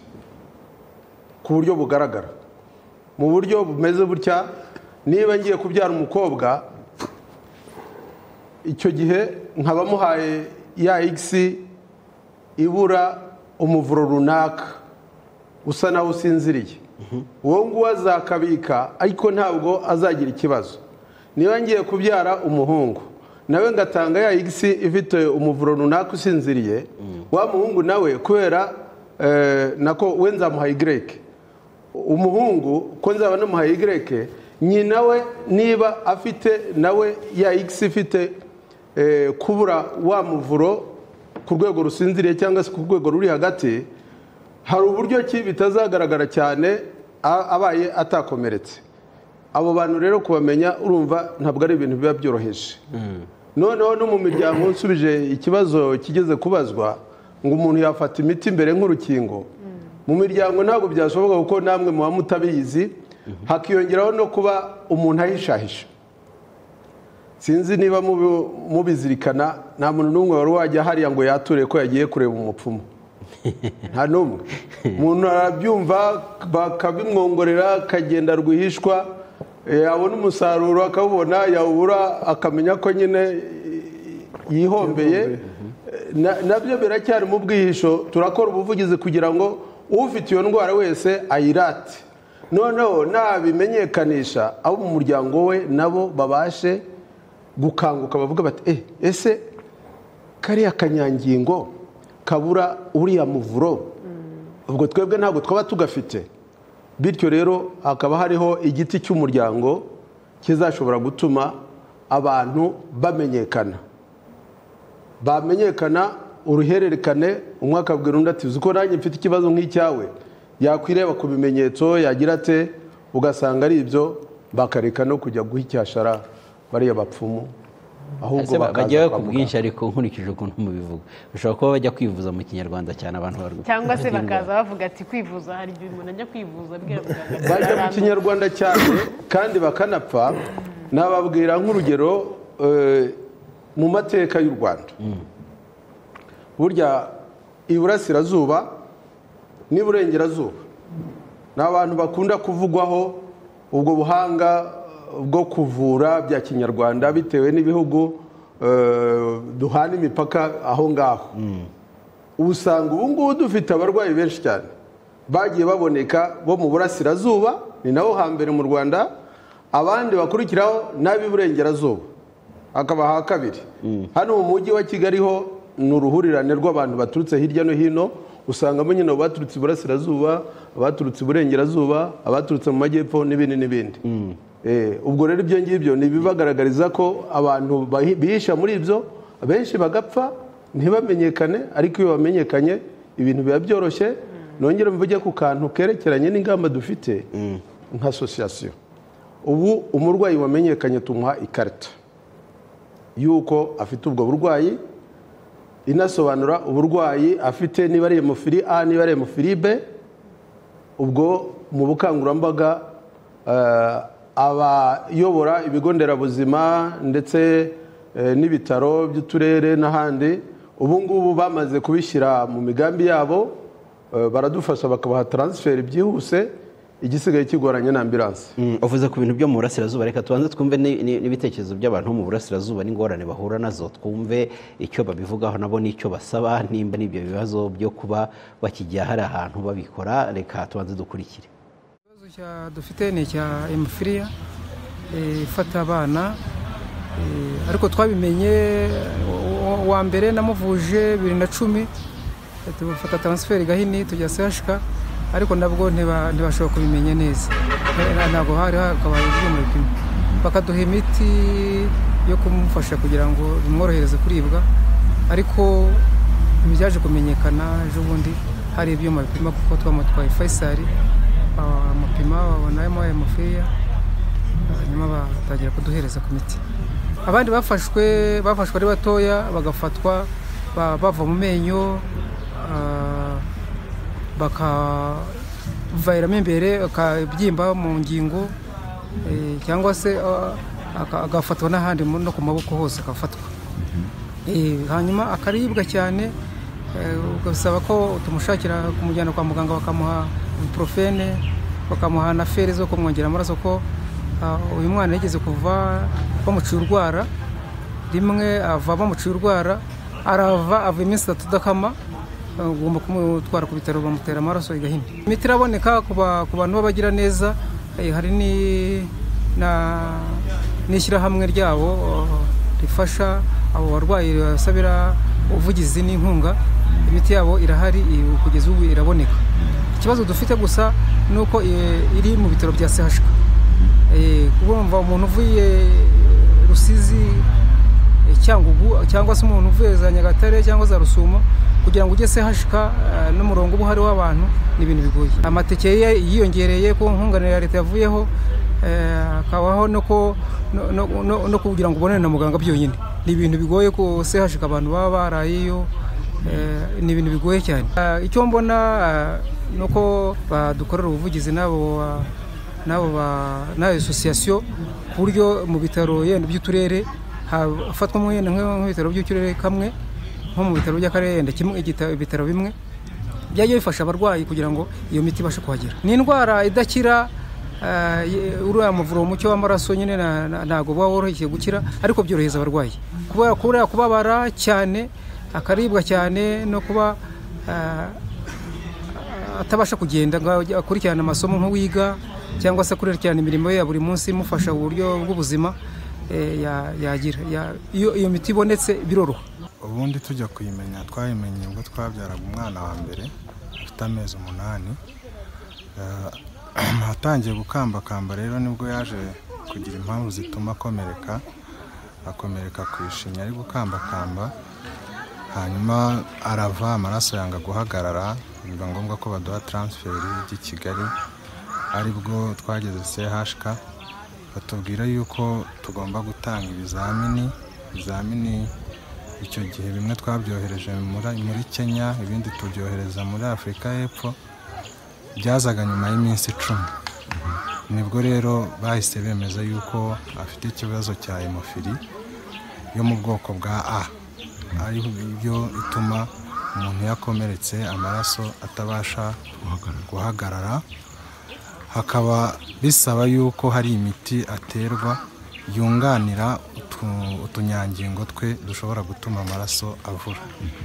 D: ku buryo bugaragara. mu buryo bumeze butya, niba ngiye kubyara umukobwa, icyo gihe nkaba muhaye ya X ibura umuvuro runaka usa naho usinziriye, uwo nguwo azakabika ariko ntabwo azagira ikibazo. niba ngiye kubyara umuhungu nawe ngatanga ya X ifite umuvuro runaka usinziriye, wa muhungu nawe kubera nako we nzamuha Y, umuhungu ko nzaba namuhaye Y nyina we niba afite nawe ya X ifite kubura wa muvuro ku rwego rusinziriye cyangwa se ku rwego ruri hagati, hari uburyo ki bitazagaragara cyane abaye atakomeretse. Abo bantu rero kubamenya urumva ntabwo ari ibintu biba byoroheje. Noneho no mu miryango nsubije ikibazo kigeze kubazwa ngo umuntu yafata imiti mbere nk'urukingo, mu miryango ntabwo byashoboka kuko namwe muba mutabizi, hakiyongeraho no kuba umuntu ahishahisha. Sinzi niba mubizirikana, nta muntu n'umwe wari wajya hariya ngo yature ko yagiye kureba umupfumu, nta n'umwe. Umuntu arabyumva bakabimwongorera akagenda rwihishwa, yabona umusaruro akawubona, yawubura akamenya ko nyine yihombeye. Nabyo biracyari mu bwihisho. Turakora ubuvugizi kugira ngo ufite iyo ndwara wese ayirate, noneho nabimenyekanisha abo mu muryango we nabo babashe gukanguka, bavuga bati eh ese kariya kanyangingo kabura uriya muvuro, ubwo twebwe ntabwo twaba tugafite. Bityo rero hakaba hariho igiti cy'umuryango kizashobora gutuma abantu bamenyekana bamenyekana uruhererekane. Umwe akabwira undi ati uko nanjye mfite ikibazo nk'icyawe, yakwireba ku bimenyetso yagira ate, ugasanga ari ibyo, bakareka no kujya guha icyashara bariya bapfumu, ahubwo
A: bajya ku bwinshi. Ariko nkurikije ukuntu mubivuga, bashobora kuba bajya kwivuza mu kinyarwanda cyane abantu barwaye,
C: cyangwa se bakaza bavuga ati kwivuza, hari igihe umuntu ajya kwivuza abwira muganga
D: bajya mu kinyarwanda cyane kandi bakanapfa. Nababwira nk'urugero mu mateka y'u Rwanda, burya iburasirazuba n'iburengerazuba ni abantu bakunda kuvugwaho ubwo buhanga bwo kuvura bya kinyarwanda bitewe n'ibihugu duhana imipaka aho ngaho. Usanga ubu ngubu dufite abarwayi benshi cyane bagiye baboneka bo mu burasirazuba, ni naho hambere mu Rwanda, abandi bakurikiraho n'ab'iburengerazuba akaba ha kabiri. Hano mu mujyi wa Kigali ho ni uruhurirane rw'abantu baturutse hirya no hino, usangamo nyine abaturutse iburasirazuba, abaturutse iburengerazuba, abaturutse mu majyepfo n'ibindi n'ibindi. Ubwo rero ibyo ngibyo ni ibibagaragariza ko abantu bihisha muri ibyo, benshi bagapfa ntibamenyekane, ariko iyo bamenyekanye ibintu biba byoroshye. Nongere mvuge ku kantu kerekeranye n'ingamba dufite nka association. Ubu umurwayi wamenyekanye tumuha ikarita yuko afite ubwo burwayi, inasobanura uburwayi afite, niba ari hemofili A, niba ari hemofili B. Ubwo mu bukangurambaga abayobora ibigo nderabuzima ndetse n'ibitaro by'uturere n'ahandi, ubu ngubu bamaze kubishyira mu migambi yabo, baradufasha bakabaha transfer byihuse, igisigaye kigoranye na ambulance.
A: Uvuze ku bintu byo mu burasirazuba, reka tubanze twumve n'ibitekerezo by'abantu mu burasirazuba n'ingorane bahura nazo, twumve icyo babivugaho nabo n'icyo basaba, nimba n'ibyo bibazo byo kuba bakijya hari ahantu babikora. Reka tubanze dukurikire.
I: Ikibazo dufite ni icya hemophilia ifata abana, ariko twabimenye wa mbere namuvuje bibiri na cumi, tufata transfer Gahini tujya C H K, ariko nabwo ntibashobora kubimenya neza, ntabwo hari hakabaye ibyuma bipima, bakaduha imiti yo kumufasha kugira ngo bimworohereze kuribwa, ariko byaje kumenyekana ejo bundi hari ibyuma bipima kuko twamutwaye Faisal amapima babonamo hemophilia, hanyuma batangira kuduhereza ku miti. Abandi bafashwe bafashwe ari batoya bagafatwa bava mu menyo, bakaviramo imbere akabyimba mu ngingo, cyangwa se agafatwa n'ahandi no ku maboko hose akafatwa, hanyuma akaribwa cyane. Ugasaba ko tumushakira kumujyana kwa muganga, bakamuha ibuprofene, bakamuha na feri zo kumwongera amaraso, ko uyu mwana yigeze kuva bamuciye urwara rimwe, ava bamuciye urwara arava ava iminsi itatu udakama, ugomba kumutwara ku bitaro bamutera amaraso i Gahini. Imiti iraboneka ku bantu babagira neza, hari n'ishyirahamwe ryabo rifasha abo barwayi basabira ubuvugizi n'inkunga. Imiti yabo irahari kugeza ubu iraboneka. ikibazo dufite gusa nuko iri mu bitaro bya C H K eh kubumva umuntu uvuye Rusizi Cyangugu cyangwa se umuntu uvuye za Nyagatare cyangwa za Rusumo kugira ngo ujye C H K n'umurongo ubu hari w'abantu ni ibintu bigoye. Amateke yiyongereye ko nkunganira ya leta yavuyeho akabaho no no kugira ngo ubone na muganga byonyine ni ibintu bigoye ko C H K abantu baba barayeyo ni ibintu bigoye cyane. Icyo mbona nuko badukorera ubuvugizi nabo nabo na association ku buryo mu bitaro yenda by'uturere hafatwa mu yenda nk'ibitaro by'uturere kamwe nko mu bitaro by'akarere yenda kimwe ibitaro bimwe byagiye bifasha abarwayi kugira ngo iyo miti ibashe kuhagera. Ni indwara idakira uriya muvuro mucyo w'amaraso nyine ntago buba woroshye gukira ariko byoroheza abarwayi kubera kubera kubabara cyane akaribwa cyane no kuba atabasha kugenda akurikirana amasomo nko wiga cyangwa se kurikirana imirimo ye ya buri munsi imufasha uburyo bw'ubuzima yagira iyo iyo miti ibonetse biroroha.
J: Ubundi tujya kuyimenya twayimenye ubwo twabyaraga umwana wa mbere afite amezi umunani hatangiye gukambakamba rero nibwo yaje kugira impamvu zituma akomereka akomereka ku ishinya ari gukambakamba hanyuma arava amaraso yanga guhagarara biba ngombwa ko baduha transfer y'iki Kigali aribwo twageze C H K batubwira yuko tugomba gutanga ibizamini ibizamini icyo gihe bimwe twabyohereje muri muri Kenya ibindi tubyohereza muri Afrika y'Epfo byazaga nyuma y'iminsi icumi nibwo rero bahise bemeza yuko afite ikibazo cya hemofili yo mu bwoko bwa A ari byo ituma umuntu yakomeretse amaraso atabasha guhagarara hakaba bisaba yuko hari imiti aterwa yunganira utunyangingo twe dushobora gutuma amaraso avura.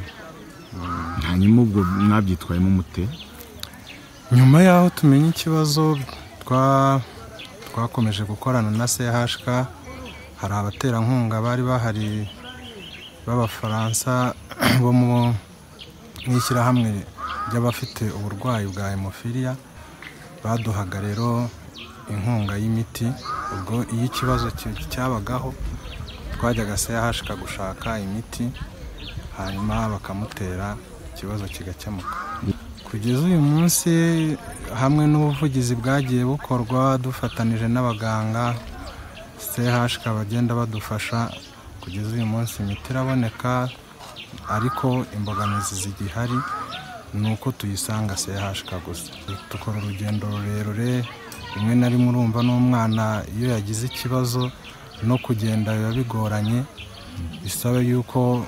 K: Hanyuma ubwo mwabyitwayemo mute?
J: Nyuma yaho tumenye ikibazo twa twakomeje gukorana na C H K hari abaterankunga bari bahari b'Abafaransa bo mu n'ishyirahamwe ry'abafite uburwayi bwa hemophilia baduhaga rero inkunga y'imiti ubwo iyo ikibazo cyabagaho twajyaga C H K gushaka imiti hanyuma bakamutera ikibazo kigakemuka. Kugeza uyu munsi hamwe n'ubuvugizi bwagiye bukorwa dufatanije n'abaganga C H K bagenda badufasha kugeza uyu munsi imiti iraboneka ariko imbogamizi zigihari nuko tuyisanga C H K gusa. Tukora urugendo rurerure rimwe na rimwe urumva n'umwana iyo yagize ikibazo no kugenda biba bigoranye bisaba yuko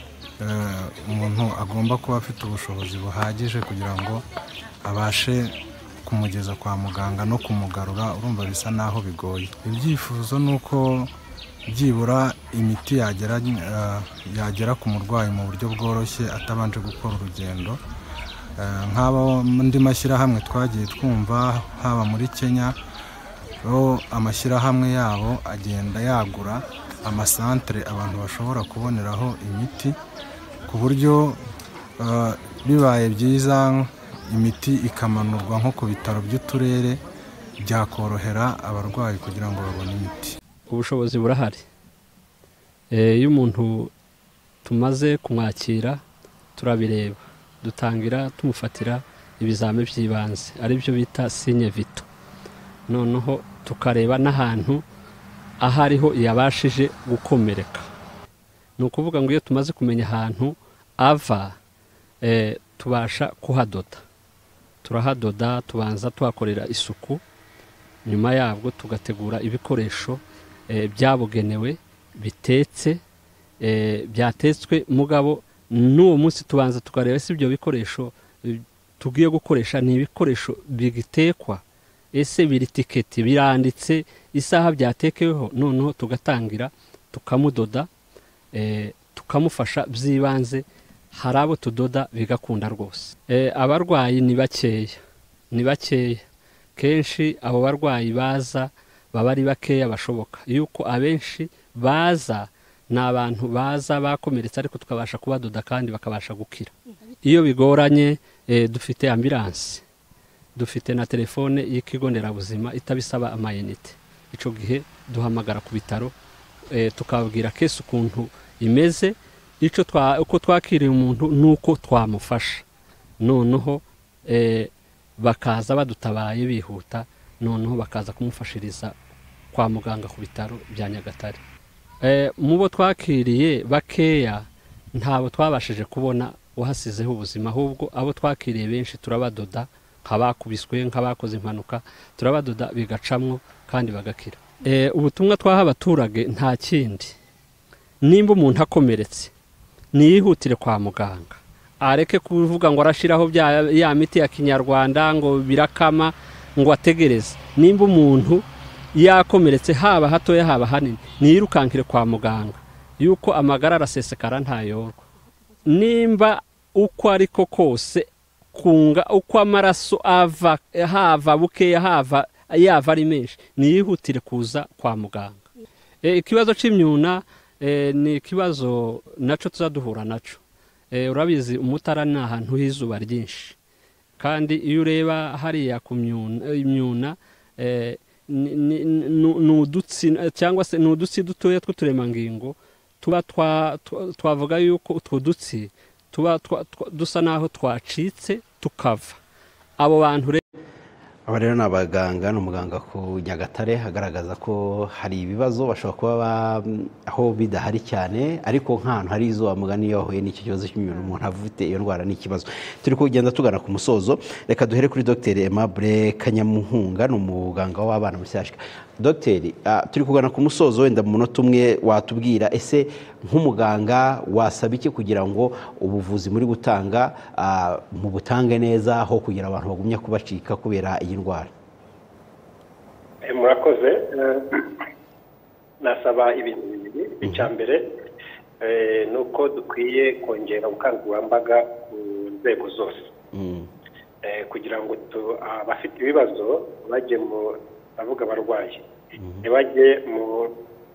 J: umuntu agomba kuba afite ubushobozi buhagije kugira ngo abashe kumugeza kwa muganga no kumugarura urumva bisa naho bigoye. Ibyifuzo nuko byibura imiti yagera yagera ku murwayi mu buryo bworoshye atabanje gukora urugendo nk'abo ndi mashyirahamwe twagiye twumva haba muri Kenya aho amashyirahamwe yabo agenda yagura amasantere abantu bashobora kuboneraho imiti ku buryo bibaye byiza imiti ikamanurwa nko ku bitaro by'uturere byakorohera abarwayi kugira ngo babone imiti.
L: Ubushobozi burahari iyo umuntu tumaze kumwakira turabireba dutangira tumufatira ibizame by'ibanze ari byo bita signe vito noneho tukareba n'ahantu ahariho yabashije gukomereka. Ni ukuvuga ngo iyo tumaze kumenya ahantu ava tubasha kuhadoda turahadoda tubanza tuhakorera isuku nyuma yabwo tugategura ibikoresho byabugenewe bitetse byatetswe mugabo n'uwo munsi tubanza tukareba se ibyo bikoresho tugiye gukoresha ni ibikoresho bigitekwa ese biri tiketi biranditse isaha byatekeweho noneho tugatangira tukamudoda tukamufasha byibanze hari abo tudoda bigakunda rwose. Abarwayi ni bakeya ni bakeya kenshi abo barwayi baza baba ari bakeya bashoboka yuko abenshi baza ni abantu baza bakomeretse ariko tukabasha kubadoda kandi bakabasha gukira. Iyo bigoranye dufite ambulance dufite na telefone y'ikigo nderabuzima itabisaba amayinite. Icyo gihe duhamagara ku bitaro tukababwira kese ukuntu imeze, icyo uko twakiriye umuntu nuko twamufasha, noneho bakaza badutabaye bihuta, noneho bakaza kumufashiriza kwa muganga ku bitaro bya Nyagatare. Mu bo twakiriye bakeya ntabo twabashije kubona wahasizeho ubuzima, ahubwo abo twakiriye benshi turabadoda, nk'abakubiswe nk'abakoze impanuka, turabadoda bigacamwo kandi bagakira. Ubutumwa twaha abaturage nta kindi, nimba umuntu akomeretse niyihutire kwa muganga, areke kuvuga ngo arashiraho ya miti ya kinyarwanda ngo birakama ngo ategereze. Nimba umuntu yakomeretse haba hatoya haba hanini, niyirukankire kwa muganga, yuko amagara arasesekara ntayorwa. Nimba uko ariko kose kunga uko amaraso ava hava bukeya hava yava ari menshi, niyihutire kuza kwa muganga. Ikibazo c'imyuna ni ikibazo naco tuzaduhura naco. Urabizi Umutara ni ahantu h'izuba ryinshi, kandi iyo ureba hariya ku myuna n'udutsi cyangwa se n'udutsi dutoya tw'uturemangingo tuba twavuga yuko utwo dutsi tuba dusa naho twacitse tukava. Abo bantu
A: aba rero ni abaganga, ni umuganga ku Nyagatare agaragaza ko hari ibibazo bashobora kuba aho bidahari cyane, ariko nk'ahantu hari izuba mugani iyo wahuye n'iki kibazo cy'imyuna umuntu afite iyo ndwara n'ikibazo. Turi kugenda tugana ku musozo, reka duhere kuri Dr Aimable Kanyamuhunga, ni umuganga w'abana muri C H K. Dr, turi kugana ku musozo, wenda mu munota umwe watubwira ese nk'umuganga wasaba iki kugira ngo ubuvuzi muri gutanga mu butange neza, aho kugira abantu bagumya kubacika kubera iyi ndwara?
E: Murakoze. Nasaba ibintu bibiri. Icya mbere nuko dukwiye kongera ubukangurambaga ku nzego zose kugira ngo abafite ibibazo bajye mu bavuga abarwayi, ntibajye mu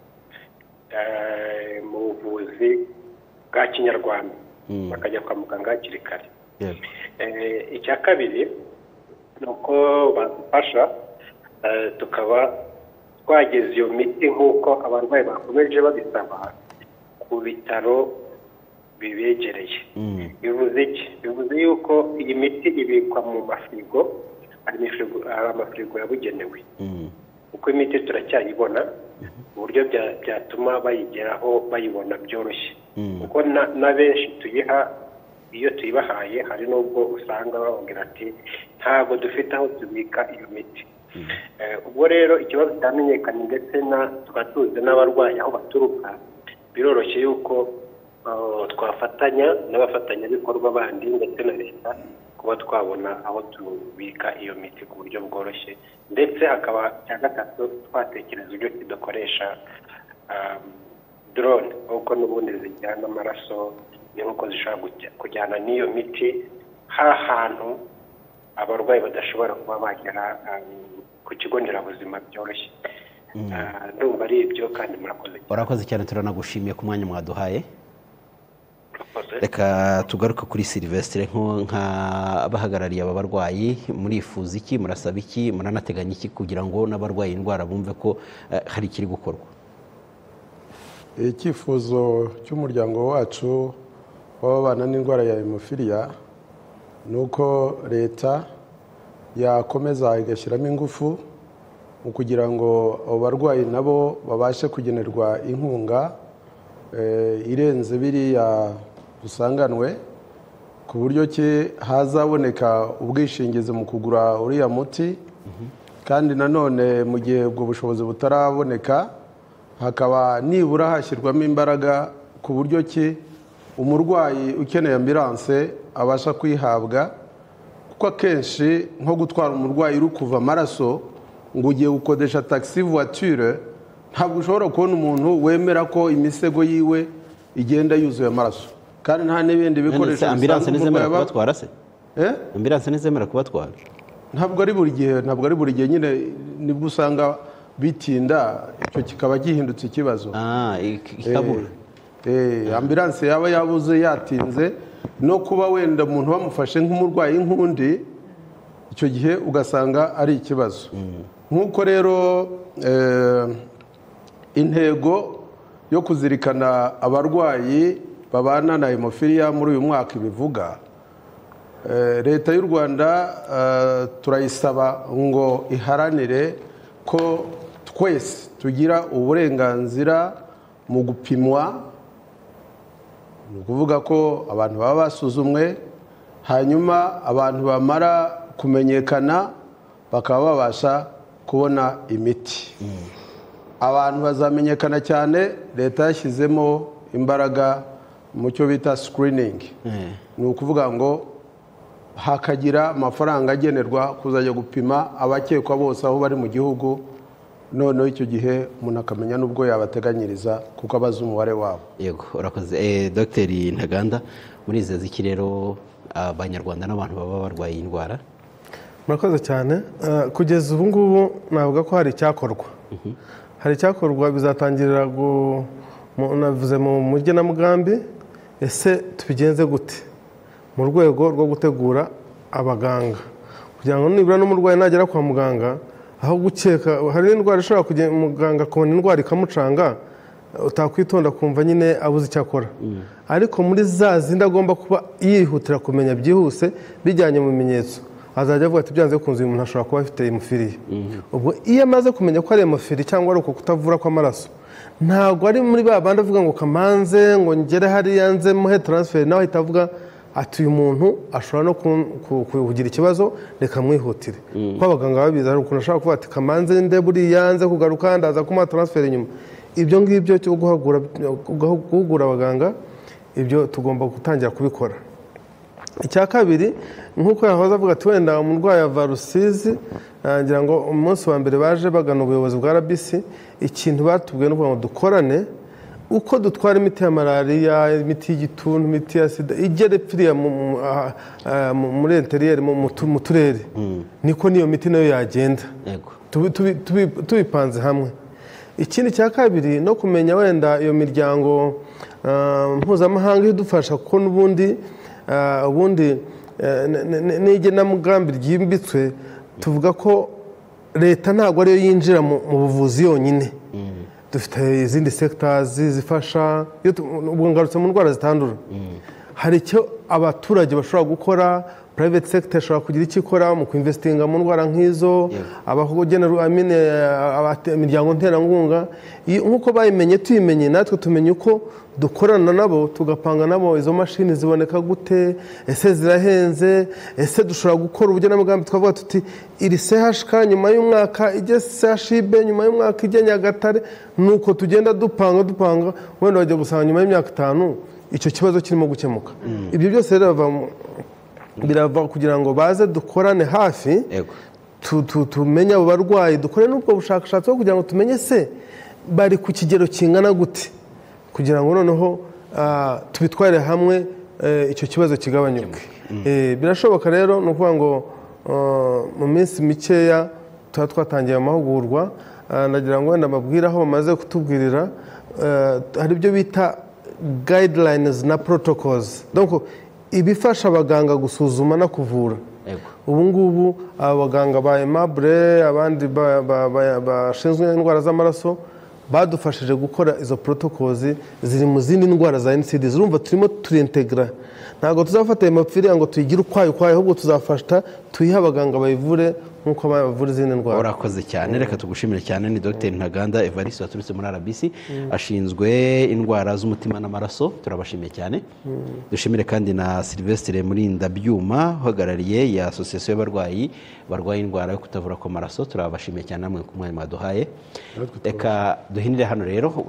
E: mu buvuzi bwa kinyarwanda, bakajya kwa muganga hakiri kare. Icya kabiri ni uko badufasha tukaba twageza iyo miti nk'uko abarwayi bakomeje babisaba ku bitaro bibegereye. Bivuze iki? Bivuze yuko iyi miti ibikwa mu mafirigo, hari amafirigo yabugenewe, uko imiti turacyayibona mu buryo byatuma bayigeraho bayibona byoroshye, kuko na benshi tuyiha iyo tuyibahaye hari n'ubwo usanga bababwira ati ntabwo dufite aho tubika iyo miti. Ubwo rero ikibazo cyamenyekanye ndetse tukaba tuzi n'abarwayi aho baturuka, biroroshye yuko twafatanya n'abafatanyabikorwa bandi ndetse na leta kuba twabona aho tubika iyo miti ku buryo bworoshye. Ndetse hakaba cya gatatu twatekereza uburyo tudakoresha drone, kuko n'ubundi zijyana amaraso nk'uko zishobora kujyana n'iyo miti hantu abarwayi badashobora kuba bagera ku kigo nderabuzima byoroshye. Ndumva ari ibyo, kandi murakoze.
A: Urakoze cyane, turanagushimiye ku mwanya mwaduhaye. Reka tugaruke kuri Sylvestre, nk'abahagarariye aba barwayi, murifuza iki, murasaba iki, muranateganya iki kugira ngo n'abarwaye indwara bumve ko hari ikiri gukorwa?
D: Icyifuzo cy'umuryango wacu w'ababana n'indwara ya hemophilia ni uko leta yakomeza igashyiramo ingufu mu kugira ngo abo barwayi nabo babashe kugenerwa inkunga irenze biriya dusanganwe, ku buryo ki hazaboneka ubwishingizi mu kugura uriya muti, kandi nanone mu gihe ubwo bushobozi butaraboneka hakaba nibura hashyirwamo imbaraga ku buryo ki umurwayi ukeneye ambulance abasha kwihabwa, kuko akenshi nko gutwara umurwayi uri kuva amaraso ngo ugiye gukodesha taxi voiture, ntabwo ushobora kubona umuntu wemera ko imisego yiwe igenda yuzuye amaraso, kandi nta n'ibindi bikoresho.
A: Ambulance nizemera kubatwara se? Eh? Ambulance nizemera kubatwara?
D: Ntabwo ari buri gihe, ntabwo ari buri gihe, nyine nibwo usanga bitinda, icyo kikaba gihindutse ikibazo.
A: Ah, ikabura.
D: Eh, ambulance yaba yabuze yatinze, no kuba wenda umuntu bamufashe nk'umurwayi nk'undi icyo gihe ugasanga ari ikibazo. Nk'uko rero intego yo kuzirikana abarwayi babana na hemophilia muri uyu mwaka ibivuga, leta y'u Rwanda turayisaba ngo iharanire ko twese tugira uburenganzira mu gupimwa. Ni ukuvuga ko abantu baba basuzumwe, hanyuma abantu bamara kumenyekana bakaba babasha kubona imiti. Abantu bazamenyekana cyane, leta yashyizemo imbaraga mu cyo bita screening. Ni ukuvuga ngo hakagira amafaranga agenerwa kuzajya gupima abakekwa bose aho bari mu gihugu, noneho icyo gihe umuntu akamenya n'ubwo yabateganyiriza kuko abazi umubare wabo.
A: Yego, urakoze. Dr Ntaganda, murizeza iki rero abanyarwanda n'abantu baba barwaye iyi ndwara?
B: Murakoze cyane. Kugeza ubu ngubu navuga ko hari icyakorwa. Hari icyakorwa, bizatangirira navuze mu mugenamugambi. Ese tubigenze gute mu rwego rwo gutegura abaganga kugira ngo nibura n'umurwayi nagera kwa muganga, aho gukeka hari indwara ishobora kujya muganga akabona indwara ikamucanga, utakwitonda kumva nyine abuze icyo akora. Ariko muri za zindi agomba kuba yihutira kumenya byihuse bijyanye mu bimenyetso, azajya avuga ati byanze bikunze uyu muntu ashobora kuba afite hemophilia. Ubwo iyo amaze kumenya ko ari hemophilia cyangwa ari uko kutavura kw'amaraso, ntabwo ari muri ba bandi avuga ngo kamanze ngo ngere hariya nze muhe transfer, nawe ahita avuga ati uyu muntu ashobora no kugira ikibazo, reka mwihutire. Kuko abaganga babizi hari ukuntu ashobora kuvuga ati kamanze nde buriya nze kugaruka ndaza kumuha transfer inyuma. Ibyo ngibyo cyo guhugura abaganga, ibyo tugomba gutangira kubikora. Icya kabiri, nk'uko yahoze avuga ati wenda umurwayi ava Rusizi, ngira ngo umunsi wa mbere baje bagana ubuyobozi bwa R B C, ikintu batubwiye no kugira ngo dukorane uko dutwara imiti ya malariya, imiti y'igituntu, imiti ya sida igere piriya muri interiyeri mu turere, niko niyo miti nayo yagenda tubipanze hamwe. Ikindi cya kabiri, no kumenya wenda iyo miryango mpuzamahanga idufasha, kuko n'ubundi ubundi n'igenamugambi ryimbitswe tuvuga ko leta ntabwo ariyo yinjira mu buvuzi yonyine. Dufite izindi sectors zifasha, ubwo ngarutse mu ndwara zitandura. Hari icyo abaturage bashobora gukora, private sector ishobora kugira icyo ikora mu kuinvestinga mu ndwara nk'izo, abagenera amine imiryango nterankunga. Nk'uko bayimenye tuyimenye, natwe tumenye uko dukorana nabo, tugapanga nabo izo mashini ziboneka gute, ese zirahenze, ese dushobora gukora ubugenamugambi twavuga tuti iri C H K nyuma y'umwaka ijye C H I B, nyuma y'umwaka ijye Nyagatare. Nuko tugenda dupanga dupanga, wenda bajya gusanga nyuma y'imyaka itanu icyo kibazo kirimo gukemuka. Ibyo byose rero birava kugira ngo baze dukorane hafi, tumenye abo barwayi, dukore n'ubwo bushakashatsi bwo kugira ngo tumenye se bari ku kigero kingana gute, kugira ngo noneho tubitware hamwe icyo kibazo kigabanyuke. Birashoboka rero, ni ukuvuga ngo mu minsi mikeya tuba twatangiye amahugurwa. Nagira ngo wenda mbabwire aho bamaze kutubwirira, hari ibyo bita guidelines na protocols, donc ibifasha abaganga gusuzuma no kuvura. Ubu ngubu abaganga ba Aimable, abandi bashinzwe indwara z'amaraso badufashije gukora izo protocols ziri mu zindi ndwara za N C D. Zurumva turimo turintegra, ntabwo tuzafata hemophilia ngo tuyigire ukwayo ukwayo, ahubwo tuzafasha tuyihe abaganga bayivure nk'uko bavura izindi ndwara.
A: Urakoze cyane, reka tugushimire cyane. Ni Dr Ntaganda Evariste waturutse muri R B C, ashinzwe indwara z'umutima n'amaraso. Turabashimiye cyane. Dushimire kandi na Sylvestre Murindabyuma uhagarariye ya Association y'abarwayi barwaye indwara yo kutavura kw'amaraso. Turabashimiye cyane namwe ku mwanya mwaduhaye. Reka duhinire hano rero.